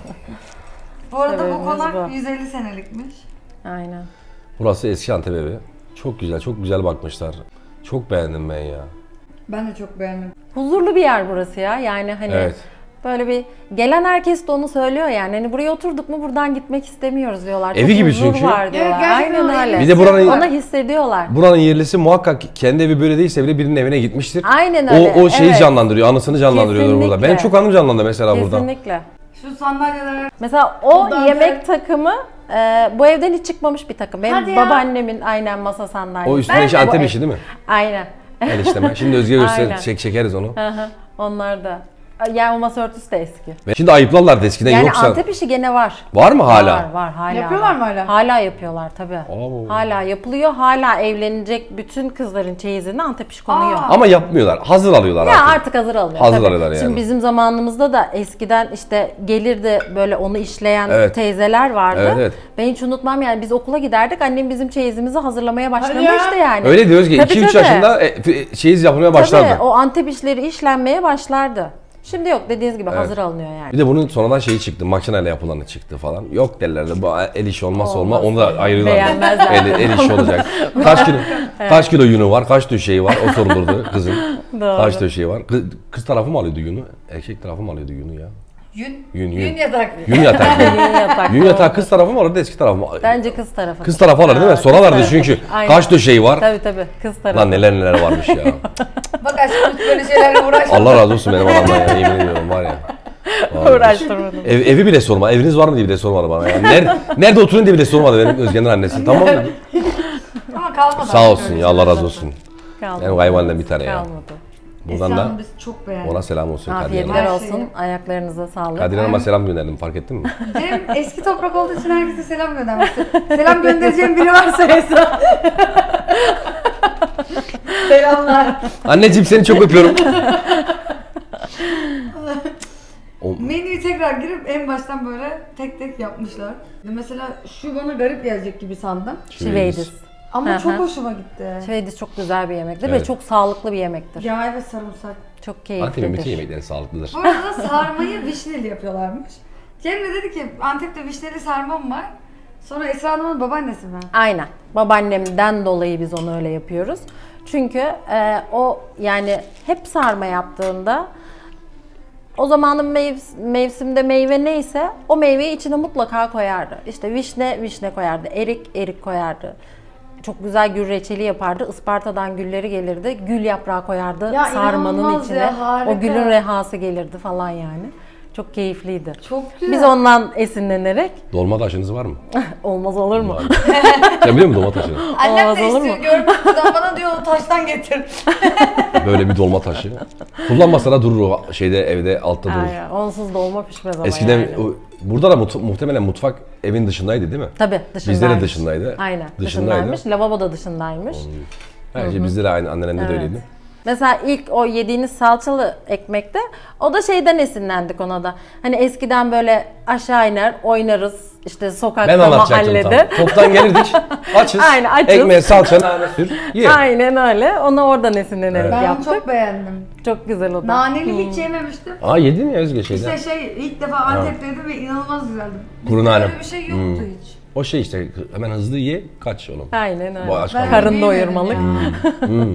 [SPEAKER 3] Bu arada bu
[SPEAKER 6] Sebebimiz
[SPEAKER 3] konak
[SPEAKER 6] bu.
[SPEAKER 3] 150 senelikmiş.
[SPEAKER 6] Aynen.
[SPEAKER 4] Burası eski Antep evi. Çok güzel bakmışlar. Çok beğendim ben ya.
[SPEAKER 3] Ben de çok beğendim.
[SPEAKER 6] Huzurlu bir yer burası ya. Yani hani
[SPEAKER 4] Evet.
[SPEAKER 6] böyle bir gelen herkes de onu söylüyor yani. Hani buraya oturduk mu buradan gitmek istemiyoruz diyorlar.
[SPEAKER 4] Evi
[SPEAKER 6] Çok
[SPEAKER 4] gibi
[SPEAKER 6] huzur
[SPEAKER 4] çünkü.
[SPEAKER 6] var diyorlar.
[SPEAKER 3] Evet, gerçekten
[SPEAKER 6] Aynen
[SPEAKER 3] öyle.
[SPEAKER 6] öyle.
[SPEAKER 4] Bir de buranın
[SPEAKER 6] Onu hissediyorlar.
[SPEAKER 4] buranın yerlisi muhakkak kendi evi böyle değilse bile birinin evine gitmiştir.
[SPEAKER 6] Aynen öyle.
[SPEAKER 4] O şeyi
[SPEAKER 6] evet.
[SPEAKER 4] canlandırıyor, anısını canlandırıyorlar burada.
[SPEAKER 6] Kesinlikle.
[SPEAKER 4] Benim çok anım canlandı mesela burada.
[SPEAKER 6] Kesinlikle.
[SPEAKER 3] Şu sandalyeler.
[SPEAKER 6] Mesela o
[SPEAKER 3] Bundan
[SPEAKER 6] yemek takımı bu evden hiç çıkmamış bir takım. Benim
[SPEAKER 3] Hadi ya.
[SPEAKER 6] babaannemin aynen masa sandalyesi.
[SPEAKER 4] O üstüne işi Antep işi değil mi?
[SPEAKER 6] Aynen.
[SPEAKER 4] Enişteme. Şimdi Özge
[SPEAKER 6] Aynen.
[SPEAKER 4] göster, çekeriz onu.
[SPEAKER 6] Hı hı. Onlar da. Yani o masa örtüsü de eski.
[SPEAKER 4] Şimdi ayıplarlardı eskiden,
[SPEAKER 6] Yani
[SPEAKER 4] yoksa...
[SPEAKER 6] Antep işi gene var.
[SPEAKER 4] Var mı hala?
[SPEAKER 6] Var hala.
[SPEAKER 3] Yapıyorlar mı hala?
[SPEAKER 6] Hala yapıyorlar tabii.
[SPEAKER 4] Oo.
[SPEAKER 6] Hala yapılıyor. Hala evlenecek bütün kızların çeyizine Antep işi konuyor.
[SPEAKER 4] Ama yapmıyorlar. Hazır alıyorlar
[SPEAKER 6] Ya
[SPEAKER 4] artık.
[SPEAKER 6] artık hazır alınıyor.
[SPEAKER 4] Hazır
[SPEAKER 6] tabii.
[SPEAKER 4] alıyorlar yani.
[SPEAKER 6] Şimdi bizim zamanımızda da eskiden işte gelirdi böyle onu işleyen
[SPEAKER 4] Evet.
[SPEAKER 6] teyzeler vardı.
[SPEAKER 4] Evet, evet.
[SPEAKER 6] Ben hiç unutmam yani, biz okula giderdik, annem bizim çeyizimizi hazırlamaya başlamıştı yani.
[SPEAKER 4] Öyle diyoruz ki
[SPEAKER 6] Tabii,
[SPEAKER 4] 2-3
[SPEAKER 6] tabii.
[SPEAKER 4] yaşında çeyiz yapılmaya başlardı.
[SPEAKER 6] Tabii, o Antep işleri işlenmeye başlardı. Şimdi yok, dediğiniz gibi hazır alınıyor yani.
[SPEAKER 4] Bir de bunun sonradan şeyi çıktı, makineyle yapılanı çıktı falan. Yok derlerdi, bu el işi olmazsa olmaz, onu da ayırıyorlar.
[SPEAKER 6] Beğenmezlerdi.
[SPEAKER 4] El işi olacak. Kaç kilo yünü var, kaç döşeği var, o sorulurdu kızın.
[SPEAKER 6] Doğru.
[SPEAKER 4] Kaç döşeği var. Kız tarafı mı alıyordu yünü, erkek tarafı mı alıyordu yünü ya? Yün
[SPEAKER 3] yatak.
[SPEAKER 4] Yün yatak.
[SPEAKER 6] Yatak,
[SPEAKER 4] Yün
[SPEAKER 6] doğru.
[SPEAKER 4] yatağı kız tarafı mı alırdı, eski tarafı mı?
[SPEAKER 6] Bence kız tarafı.
[SPEAKER 4] Kız tarafı alır değil mi?
[SPEAKER 6] Ha, kız
[SPEAKER 4] Sorarlardı
[SPEAKER 6] tarafı.
[SPEAKER 4] çünkü.
[SPEAKER 6] Aynen.
[SPEAKER 4] Kaç döşeği var?
[SPEAKER 6] Tabii kız tarafı.
[SPEAKER 4] Lan neler varmış ya.
[SPEAKER 3] Bak aşkım hiç böyle şeylerle uğraşma.
[SPEAKER 4] Allah razı olsun benim adamdan ya, yemin ediyorum var ya.
[SPEAKER 6] Uğraştırmadım.
[SPEAKER 4] Evi bile sorma. Eviniz var mı diye bile sormadı bana. Yani nerede oturun diye bile sormadı benim Özge'nin annesi. Tamam mı?
[SPEAKER 3] Ama kalmadı.
[SPEAKER 4] Sağ olsun ya, Allah razı olsun.
[SPEAKER 6] Kalmadı.
[SPEAKER 4] Benim kayınvalidem bir tane ya.
[SPEAKER 6] Kalmadı.
[SPEAKER 4] Buradan
[SPEAKER 3] Esra
[SPEAKER 4] da
[SPEAKER 3] Hanım biz çok beğendik.
[SPEAKER 4] ona selam olsun Kadir
[SPEAKER 6] Afiyetler
[SPEAKER 4] Hanım'a.
[SPEAKER 6] olsun. Ayaklarınıza sağlık.
[SPEAKER 4] Kadir Hanım'a selam gönderdim, fark ettin mi?
[SPEAKER 3] Cem eski toprak olduğu için herkese selam göndermişti. Selam göndereceğim biri varsa Esra. Selamlar.
[SPEAKER 4] Anneciğim seni çok öpüyorum.
[SPEAKER 3] Menüyü tekrar girip en baştan böyle tek tek yapmışlar. Mesela şu bana garip gelecek gibi sandım.
[SPEAKER 6] Şiveydis.
[SPEAKER 3] Ama
[SPEAKER 6] Hı
[SPEAKER 3] çok
[SPEAKER 6] hı.
[SPEAKER 3] hoşuma gitti.
[SPEAKER 6] Şiveydis çok güzel bir yemektir
[SPEAKER 4] Evet.
[SPEAKER 6] ve çok sağlıklı bir yemektir.
[SPEAKER 3] Yağ ve sarımsak.
[SPEAKER 6] Çok
[SPEAKER 4] Antep'in bütün
[SPEAKER 6] keyiflidir.
[SPEAKER 4] yemekleri sağlıklıdır.
[SPEAKER 3] Bu arada sarmayı vişneli yapıyorlarmış. Cem de dedi ki Antep'te vişneli sarmam var. Sonra Esra Hanım'ın babaannesi mi?
[SPEAKER 6] Aynen. Babaannemden dolayı biz onu öyle yapıyoruz. Çünkü o yani hep sarma yaptığında o zamanın mevsimde meyve neyse o meyveyi içine mutlaka koyardı. İşte vişne koyardı, erik koyardı. Çok güzel gül reçeli yapardı. Isparta'dan gülleri gelirdi. Gül yaprağı koyardı
[SPEAKER 3] Ya
[SPEAKER 6] sarmanın
[SPEAKER 3] inanılmaz
[SPEAKER 6] içine.
[SPEAKER 3] ya, harika.
[SPEAKER 6] O gülün rehası gelirdi falan yani. Çok keyifliydi.
[SPEAKER 3] Çok güzel.
[SPEAKER 6] Biz ondan esinlenerek
[SPEAKER 4] Dolma taşınız var mı?
[SPEAKER 6] olmaz olur mu?
[SPEAKER 4] Sen biliyor musun dolma taşını?
[SPEAKER 3] Annem
[SPEAKER 6] Olmaz
[SPEAKER 3] de
[SPEAKER 6] olur
[SPEAKER 3] istiyor
[SPEAKER 6] mu?
[SPEAKER 3] görmek bana diyor o taştan getir.
[SPEAKER 4] Böyle bir dolma taşı. Kullanmasa da durur o şeyde, evde altta durur.
[SPEAKER 6] Aynen. Onsuz dolma pişmez ama
[SPEAKER 4] Eskiden
[SPEAKER 6] yani.
[SPEAKER 4] burada da muhtemelen mutfak evin dışındaydı değil mi?
[SPEAKER 6] Tabii dışındaymış.
[SPEAKER 4] Bizde de dışındaydı.
[SPEAKER 6] Aynen
[SPEAKER 4] Dışındaydı.
[SPEAKER 6] dışındaymış. Lavabo da dışındaymış.
[SPEAKER 4] Bence bizde de aynı, annelerinde de öyleydi.
[SPEAKER 6] Mesela ilk o yediğiniz salçalı ekmekte o da şeyden esinlendik ona da. Hani eskiden böyle aşağı iner oynarız işte
[SPEAKER 4] Ben
[SPEAKER 6] sokakta
[SPEAKER 4] anlatacaktım
[SPEAKER 6] mahallede.
[SPEAKER 4] tam. Toptan gelirdik, açız,
[SPEAKER 6] Aynen, açız.
[SPEAKER 4] ekmeğe salça, nane sür, ye.
[SPEAKER 6] Aynen öyle. Onu oradan esinlenerek
[SPEAKER 3] Ben onu
[SPEAKER 6] yaptık.
[SPEAKER 3] çok beğendim.
[SPEAKER 6] Çok güzel o da.
[SPEAKER 3] Naneli hiç yememiştim.
[SPEAKER 4] Aa yedin ya Özge şeyden.
[SPEAKER 3] İşte ilk defa Antep'teydim ve inanılmaz güzeldi.
[SPEAKER 4] Kuru
[SPEAKER 3] Bizde
[SPEAKER 4] nane.
[SPEAKER 3] öyle bir şey yoktu hiç.
[SPEAKER 4] O şey işte hemen hızlı ye, kaç oğlum.
[SPEAKER 6] Aynen öyle.
[SPEAKER 4] Bu aç
[SPEAKER 3] Ben-
[SPEAKER 4] kalma.
[SPEAKER 6] Karın
[SPEAKER 3] yemedim
[SPEAKER 6] doyurmalık.
[SPEAKER 3] yani.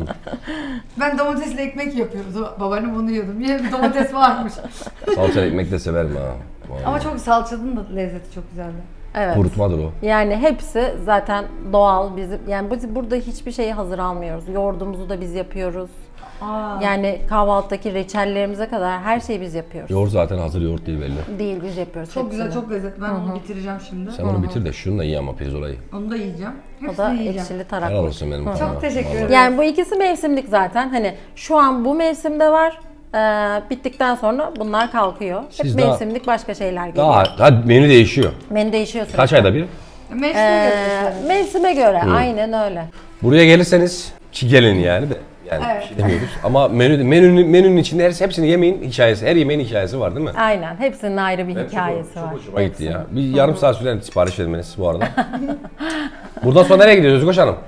[SPEAKER 3] Ben domatesli ekmek yapıyoruz. Babaannem onu yiyordum. Yine bir domates varmış.
[SPEAKER 4] Salçalı ekmek de severim ha. Vallahi.
[SPEAKER 3] Ama çok salçanın da lezzeti çok güzeldi.
[SPEAKER 6] Evet.
[SPEAKER 4] Kurutmadır o.
[SPEAKER 6] Yani hepsi zaten doğal bizim. Yani biz burada hiçbir şeyi hazır almıyoruz. Yoğurdumuzu da biz yapıyoruz. Yani kahvaltıdaki reçellerimize kadar her şeyi biz yapıyoruz.
[SPEAKER 4] Yoğurt zaten hazır yoğurt değil belli.
[SPEAKER 6] Değil biz yapıyoruz.
[SPEAKER 3] Çok güzel,
[SPEAKER 6] hepsini.
[SPEAKER 3] çok lezzetli. Ben onu bitireceğim şimdi.
[SPEAKER 4] Sen onu bitir de şunu da iyi ama pirzolayı.
[SPEAKER 3] Onu da yiyeceğim.
[SPEAKER 6] O
[SPEAKER 3] Hepsini
[SPEAKER 6] da
[SPEAKER 3] yiyeceğim.
[SPEAKER 6] ekşili
[SPEAKER 4] Helal
[SPEAKER 6] taraklı.
[SPEAKER 4] olsun benim kafama.
[SPEAKER 3] Çok teşekkür
[SPEAKER 4] Vallahi.
[SPEAKER 3] ederim.
[SPEAKER 6] Yani bu ikisi mevsimlik zaten. Hani şu an bu mevsimde var. Bittikten sonra bunlar kalkıyor.
[SPEAKER 4] Siz
[SPEAKER 6] Hep
[SPEAKER 4] daha-
[SPEAKER 6] mevsimlik başka şeyler geliyor.
[SPEAKER 4] Daha menü değişiyor.
[SPEAKER 6] Menü değişiyor sürekli.
[SPEAKER 4] Kaç ayda bir?
[SPEAKER 3] Mevsime göre.
[SPEAKER 6] Mevsime göre aynen öyle.
[SPEAKER 4] Buraya gelirseniz ki gelin yani de. Yani
[SPEAKER 3] Evet.
[SPEAKER 4] bir şey demiyoruz. Ama menünün içinde hepsini yemeğin hikayesi, her yemeğin hikayesi var değil mi?
[SPEAKER 6] Aynen. Hepsinin ayrı bir hikayesi var.
[SPEAKER 4] Hoşuma gitti ya. Bir yarım saat süren sipariş vermeniz bu arada. Buradan sonra nereye gidiyoruz Özkoş Hanım?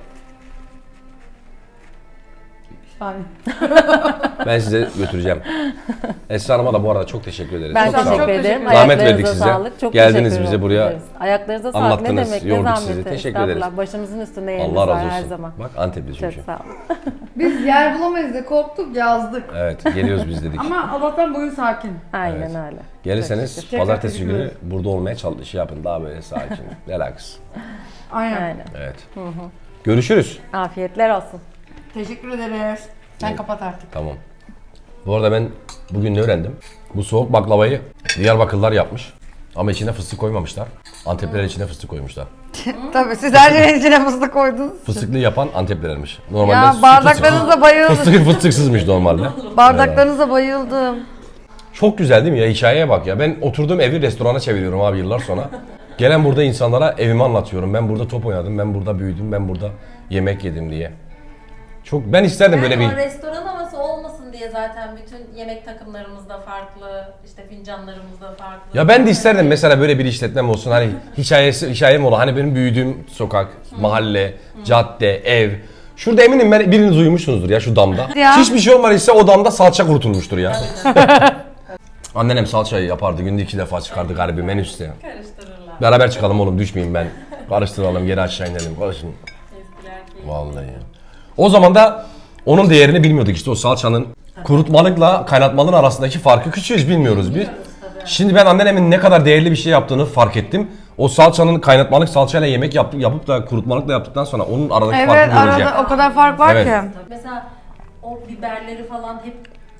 [SPEAKER 3] Aynen.
[SPEAKER 4] Ben size götüreceğim. Esra Hanım'a da bu arada çok teşekkür ederiz.
[SPEAKER 6] Ben
[SPEAKER 4] çok sağ
[SPEAKER 6] teşekkür
[SPEAKER 4] olun.
[SPEAKER 6] ederim.
[SPEAKER 4] Zahmet
[SPEAKER 6] Ayaklarınıza
[SPEAKER 4] verdik size.
[SPEAKER 6] Sağlık. Çok
[SPEAKER 4] Geldiniz
[SPEAKER 6] teşekkür
[SPEAKER 4] bize buraya.
[SPEAKER 6] ederiz. Ayaklarınıza sağlık.
[SPEAKER 4] Anlattınız,
[SPEAKER 6] Ne demek? Ne
[SPEAKER 4] yorduk
[SPEAKER 6] zahmeti.
[SPEAKER 4] sizi. Teşekkür
[SPEAKER 6] Estağfurullah.
[SPEAKER 4] ederiz.
[SPEAKER 6] Başımızın üstünde yeriniz
[SPEAKER 4] Allah
[SPEAKER 6] var
[SPEAKER 4] razı
[SPEAKER 6] her
[SPEAKER 4] olsun.
[SPEAKER 6] zaman.
[SPEAKER 4] Bak Antepli
[SPEAKER 6] Çok
[SPEAKER 4] çünkü.
[SPEAKER 6] sağ olun.
[SPEAKER 3] Biz yer bulamayız diye korktuk, yazdık.
[SPEAKER 4] Evet, geliyoruz biz dedik.
[SPEAKER 3] Ama Allah'tan bugün sakin.
[SPEAKER 6] Aynen öyle.
[SPEAKER 4] Gelirseniz
[SPEAKER 3] Tekrar
[SPEAKER 4] pazartesi
[SPEAKER 3] teşekkür
[SPEAKER 4] günü
[SPEAKER 3] ederiz.
[SPEAKER 4] burada olmaya şey yapın, daha böyle sakin, relax.
[SPEAKER 3] Aynen.
[SPEAKER 6] Aynen.
[SPEAKER 4] Evet. Görüşürüz.
[SPEAKER 6] Afiyetler olsun.
[SPEAKER 3] Teşekkür ederiz. Sen kapat artık.
[SPEAKER 4] Tamam. Bu arada ben bugün ne öğrendim? Bu soğuk baklavayı Diyarbakırlılar yapmış. Ama içine fıstık koymamışlar. Antepliler içine fıstık koymuşlar.
[SPEAKER 3] Tabii siz her şeyin içine fıstık koydunuz.
[SPEAKER 4] Fıstıklı yapan Anteplilermiş. Normalde
[SPEAKER 3] Ya bardaklarınıza bayıldım.
[SPEAKER 4] fıstıksızmış normalde.
[SPEAKER 3] Bardaklarınıza bayıldım.
[SPEAKER 4] Çok güzel değil mi ya? Hikayeye bak ya. Ben oturduğum evi restorana çeviriyorum abi yıllar sonra. Gelen burada insanlara evimi anlatıyorum. Ben burada top oynadım, ben burada büyüdüm, ben burada yemek yedim diye. Çok ben isterdim böyle bir...
[SPEAKER 6] restoran havası olmasın diye zaten bütün yemek takımlarımız da farklı, işte fincanlarımız da farklı.
[SPEAKER 4] Ya ben de isterdim mesela böyle bir işletmem olsun. Hani hikayem olan. Hani benim büyüdüğüm sokak, mahalle, cadde, ev. Şurada eminim ben biriniz uyumuşsunuzdur ya şu damda.
[SPEAKER 3] Ya.
[SPEAKER 4] Hiçbir şey olmadıysa o damda salça kurutulmuştur ya. Annenem salçayı yapardı. Günde 2 defa çıkardı garibi menüste.
[SPEAKER 6] Karıştırırlar.
[SPEAKER 4] Beraber çıkalım oğlum düşmeyeyim ben. Karıştıralım geri aşağı inelim. Karışın. Vallahi ya. O zaman da onun değerini bilmiyorduk işte o salçanın kurutmalıkla kaynatmalının arasındaki farkı küçüğüz bilmiyoruz biz. Şimdi ben annenemin ne kadar değerli bir şey yaptığını fark ettim. O salçanın kaynatmalık salçayla yemek yapıp da kurutmalıkla yaptıktan sonra onun aradaki
[SPEAKER 3] Evet
[SPEAKER 4] farkı göreceğim.
[SPEAKER 3] arada o kadar fark var
[SPEAKER 4] Evet.
[SPEAKER 3] ki.
[SPEAKER 6] Mesela o biberleri falan hep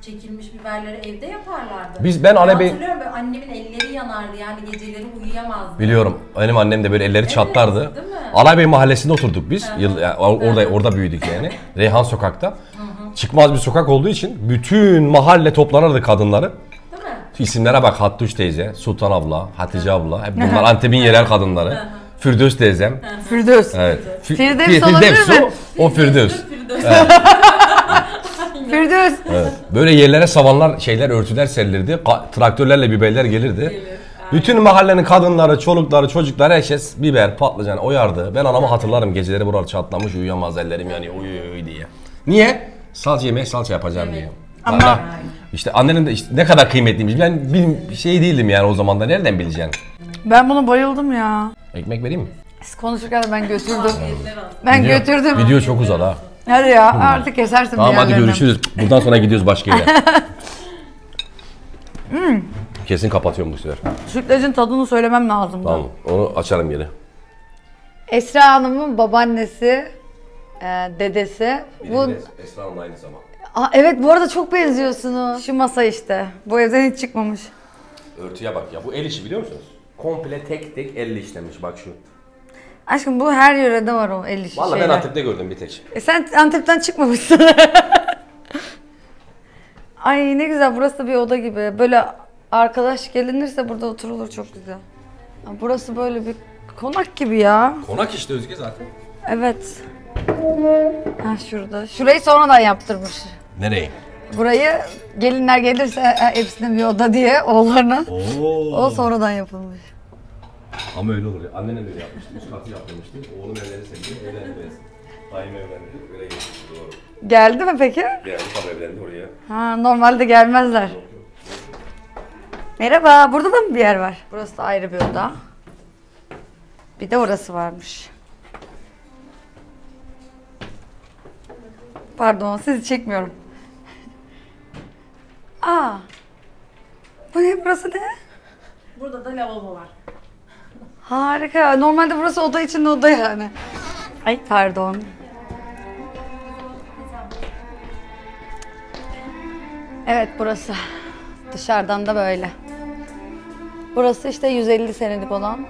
[SPEAKER 6] çekilmiş biberleri evde yaparlardı.
[SPEAKER 7] Ben
[SPEAKER 6] Ben
[SPEAKER 7] Alevi...
[SPEAKER 6] hatırlıyorum böyle annemin elleri yanardı yani geceleri uyuyamazdı.
[SPEAKER 7] Biliyorum. Benim annem de böyle elleri çatlardı.
[SPEAKER 6] değil mi?
[SPEAKER 7] Alaybey mahallesinde oturduk biz. Yani orada büyüdük yani. Reyhan sokakta. Çıkmaz bir sokak olduğu için bütün mahalle toplanırdı kadınları.
[SPEAKER 6] Değil mi?
[SPEAKER 7] İsimlere bak, Hattuş teyze, Sultan abla, Hatice abla. Hep bunlar Antep'in yerel kadınları. Firdevs teyzem.
[SPEAKER 3] Firdevs.
[SPEAKER 7] Evet.
[SPEAKER 3] Firdevs olabilir mi?
[SPEAKER 7] O Firdevs.
[SPEAKER 3] Firdevs.
[SPEAKER 7] Evet. Böyle yerlere savanlar, örtüler serilirdi. Traktörlerle biberler gelirdi. Bütün mahallenin kadınları, çolukları, çocukları herkes biber, patlıcan oyardı. Ben anamı hatırlarım, geceleri buralar çatlamış, uyuyamaz, ellerim yanıyor, uy diye. Niye? Salça yapacağım diye.
[SPEAKER 3] Ama
[SPEAKER 7] işte annenin de ne kadar kıymetliymiş. Ben değildim yani o zaman da, nereden bileceksin?
[SPEAKER 3] ben buna bayıldım ya.
[SPEAKER 7] Ekmek vereyim mi?
[SPEAKER 3] Siz konuşurken de ben götürdüm. Ben götürdüm.
[SPEAKER 7] Video çok uzadı ha.
[SPEAKER 3] Hadi ya artık kesersin
[SPEAKER 7] Tamam hadi
[SPEAKER 3] diğerlerini.
[SPEAKER 7] görüşürüz. Buradan sonra gidiyoruz başka yere. Kesin kapatıyorum bu sefer.
[SPEAKER 3] Sütlacın tadını söylemem lazım.
[SPEAKER 7] Tamam, onu açarım geri.
[SPEAKER 3] Esra Hanım'ın babaannesi, dedesi.
[SPEAKER 7] Esra'nın aynısı ama.
[SPEAKER 3] Evet bu arada çok benziyorsunuz. Şu masa işte. Bu evden hiç çıkmamış.
[SPEAKER 7] Örtüye bak ya, bu el işi biliyor musunuz? Komple tek elle işlemiş, bak şu.
[SPEAKER 3] Aşkım bu her yörede var o el işi
[SPEAKER 7] Vallahi
[SPEAKER 3] şeyler.
[SPEAKER 7] ben Antep'te gördüm bir tek.
[SPEAKER 3] Sen Antep'ten çıkmamışsın. Ay ne güzel, burası da bir oda gibi. Böyle arkadaş gelinirse burada oturulur, çok güzel. Burası böyle bir konak gibi ya.
[SPEAKER 7] Konak işte Özge zaten.
[SPEAKER 3] Evet. Ha şurada. Şurayı sonradan yaptırmış.
[SPEAKER 7] Nereye?
[SPEAKER 3] Burayı gelinler gelirse hepsine bir oda diye oğullarına. O sonradan yapılmış.
[SPEAKER 7] Ama öyle olur ya. Annenin öyle yapmıştı. Üst katı yaptırmıştı. Oğlum evlerini sevdi. Evlendi. Dayım evlendi. Öyle geçti. Doğru.
[SPEAKER 3] Geldi mi peki?
[SPEAKER 7] Geldi tabii, evlendi oraya.
[SPEAKER 3] Ha normalde gelmezler. Merhaba, burada da mı bir yer var? Burası da ayrı bir oda. Bir de orası varmış. Pardon, sizi çekmiyorum. Aa. Bu ne, burası ne?
[SPEAKER 6] Burada da lavabo var.
[SPEAKER 3] Harika. Normalde burası oda içinde oda yani. Ay pardon. Evet burası. Dışarıdan da böyle. Burası işte 150 senelik olan.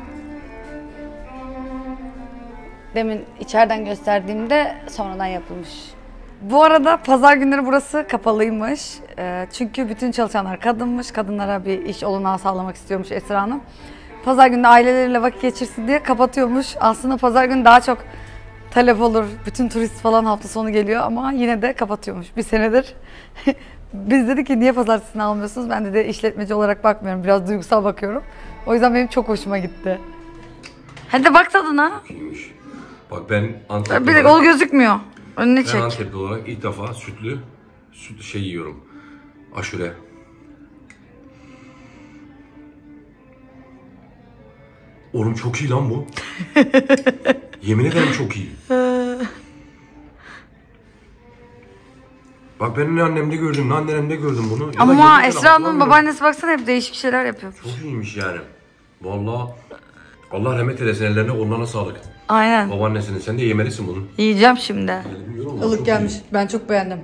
[SPEAKER 3] Demin içeriden gösterdiğimde sonradan yapılmış. Bu arada pazar günleri burası kapalıymış. Çünkü bütün çalışanlar kadınmış. Kadınlara bir iş olanağı sağlamak istiyormuş Esra Hanım. Pazar günü aileleriyle vakit geçirsin diye kapatıyormuş. Aslında pazar günü daha çok talep olur. Bütün turist falan hafta sonu geliyor ama yine de kapatıyormuş. Bir senedir. Biz dedik ki niye pazartesini almıyorsunuz? Ben de işletmeci olarak bakmıyorum. Biraz duygusal bakıyorum. O yüzden benim çok hoşuma gitti. Hadi bak tadına.
[SPEAKER 4] İyiymiş. Bak ben Antepli
[SPEAKER 3] Bir dakika o gözükmüyor. Önüne çek.
[SPEAKER 4] Ben Antepli olarak ilk defa sütlü yiyorum. Aşure. Oğlum çok iyi lan bu. Yemin ederim çok iyi. Bak ben ne annemde gördüm, ne annemde gördüm bunu. Ya
[SPEAKER 3] Ama
[SPEAKER 4] gerçekten
[SPEAKER 3] Esra Hanım'ın
[SPEAKER 4] hatırlamıyorum.
[SPEAKER 3] babaannesi baksana hep değişik şeyler yapıyor.
[SPEAKER 4] Çok iyiymiş yani. Vallahi Allah rahmet eylesin, ellerine kollarına sağlık.
[SPEAKER 3] Aynen.
[SPEAKER 4] Babaannesinin, sen de yemelisin bunu.
[SPEAKER 3] Yiyeceğim şimdi.
[SPEAKER 4] Bilmiyorum ama
[SPEAKER 3] Ilık
[SPEAKER 4] çok
[SPEAKER 3] gelmiş.
[SPEAKER 4] iyi.
[SPEAKER 3] Ben çok beğendim.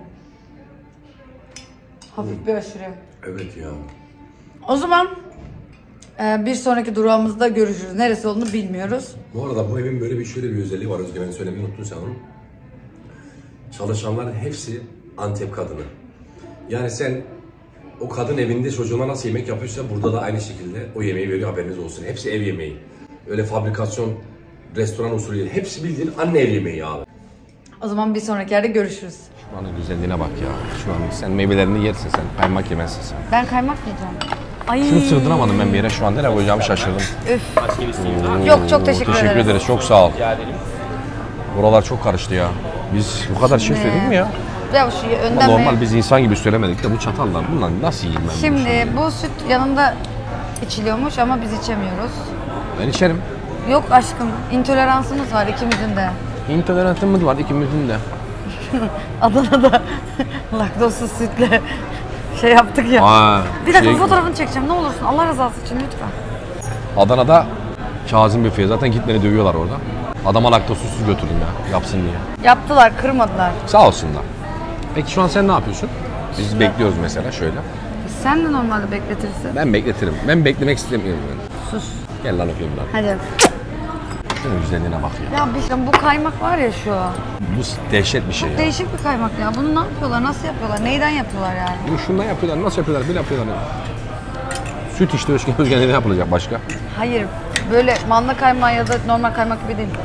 [SPEAKER 3] Hafif bir aşure.
[SPEAKER 4] Evet ya.
[SPEAKER 3] O zaman bir sonraki durağımızda görüşürüz. Neresi olduğunu bilmiyoruz.
[SPEAKER 4] Bu arada bu evin böyle şöyle bir özelliği var Özge, ben söylemeyi unuttun sen onu. Çalışanların hepsi Antep kadını. Yani sen o kadın evinde çocuğuna nasıl yemek yapıyorsa burada da aynı şekilde o yemeği veriyor, haberiniz olsun. Hepsi ev yemeği. Öyle fabrikasyon, restoran usulü değil. Hepsi bildiğin anne ev yemeği abi.
[SPEAKER 3] O zaman bir sonraki yerde görüşürüz.
[SPEAKER 7] Şu anın güzelliğine bak ya. Şu an sen meyvelerini yersin sen. Kaymak yemezsin sen.
[SPEAKER 3] Ben kaymak yiyeceğim. Ay.
[SPEAKER 7] Şunu sığdıramadım ben bir yere, şu an nereye koyacağımı şaşırdım.
[SPEAKER 3] Yok çok teşekkür ederiz.
[SPEAKER 7] ederiz. Çok sağ ol. Buralar çok karıştı ya. Biz bu kadar şey söyledik mi ya?
[SPEAKER 3] Ya şu
[SPEAKER 7] Ama
[SPEAKER 3] önden
[SPEAKER 7] normal biz insan gibi söylemedik de bu çatallar bunlar nasıl yiyeyim ben? bunu
[SPEAKER 3] Şimdi bu süt yanında içiliyormuş ama biz içemiyoruz.
[SPEAKER 7] Ben içerim.
[SPEAKER 3] Yok aşkım, intoleransımız var ikimizin de.
[SPEAKER 7] İntolerantımız var ikimizin de.
[SPEAKER 3] Adana'da laktozsuz sütle şey yaptık ya.
[SPEAKER 7] Aa,
[SPEAKER 3] Bir dakika fotoğrafını çekeceğim ne olursun Allah rızası için lütfen.
[SPEAKER 7] Adana'da Kazım Büfe'ye zaten gitmeni dövüyorlar orada. Adama laktozsuz götürdüm ya, yapsın diye.
[SPEAKER 3] Yaptılar, kırmadılar.
[SPEAKER 7] Sağ olsunlar. Peki şu an sen ne yapıyorsun? Biz bekliyoruz mesela şöyle.
[SPEAKER 3] Sen de normalde bekletirsin.
[SPEAKER 7] Ben bekletirim. Ben beklemek istemiyorum yani.
[SPEAKER 3] Sus.
[SPEAKER 7] Gel lan öpeyim lan.
[SPEAKER 3] Hadi.
[SPEAKER 7] Şunun güzelliğine bak ya.
[SPEAKER 3] Ya bu kaymak var ya şu.
[SPEAKER 7] Bu dehşet bir şey ya.
[SPEAKER 3] Değişik bir kaymak ya. Bunu ne yapıyorlar? Nasıl yapıyorlar? Neyden yapıyorlar yani?
[SPEAKER 7] Bunu şundan yapıyorlar. Nasıl yapıyorlar? Böyle yapıyorlar. Süt işte özgene ne yapılacak başka?
[SPEAKER 3] Hayır. Böyle manda kaymağı ya da normal kaymak gibi değil.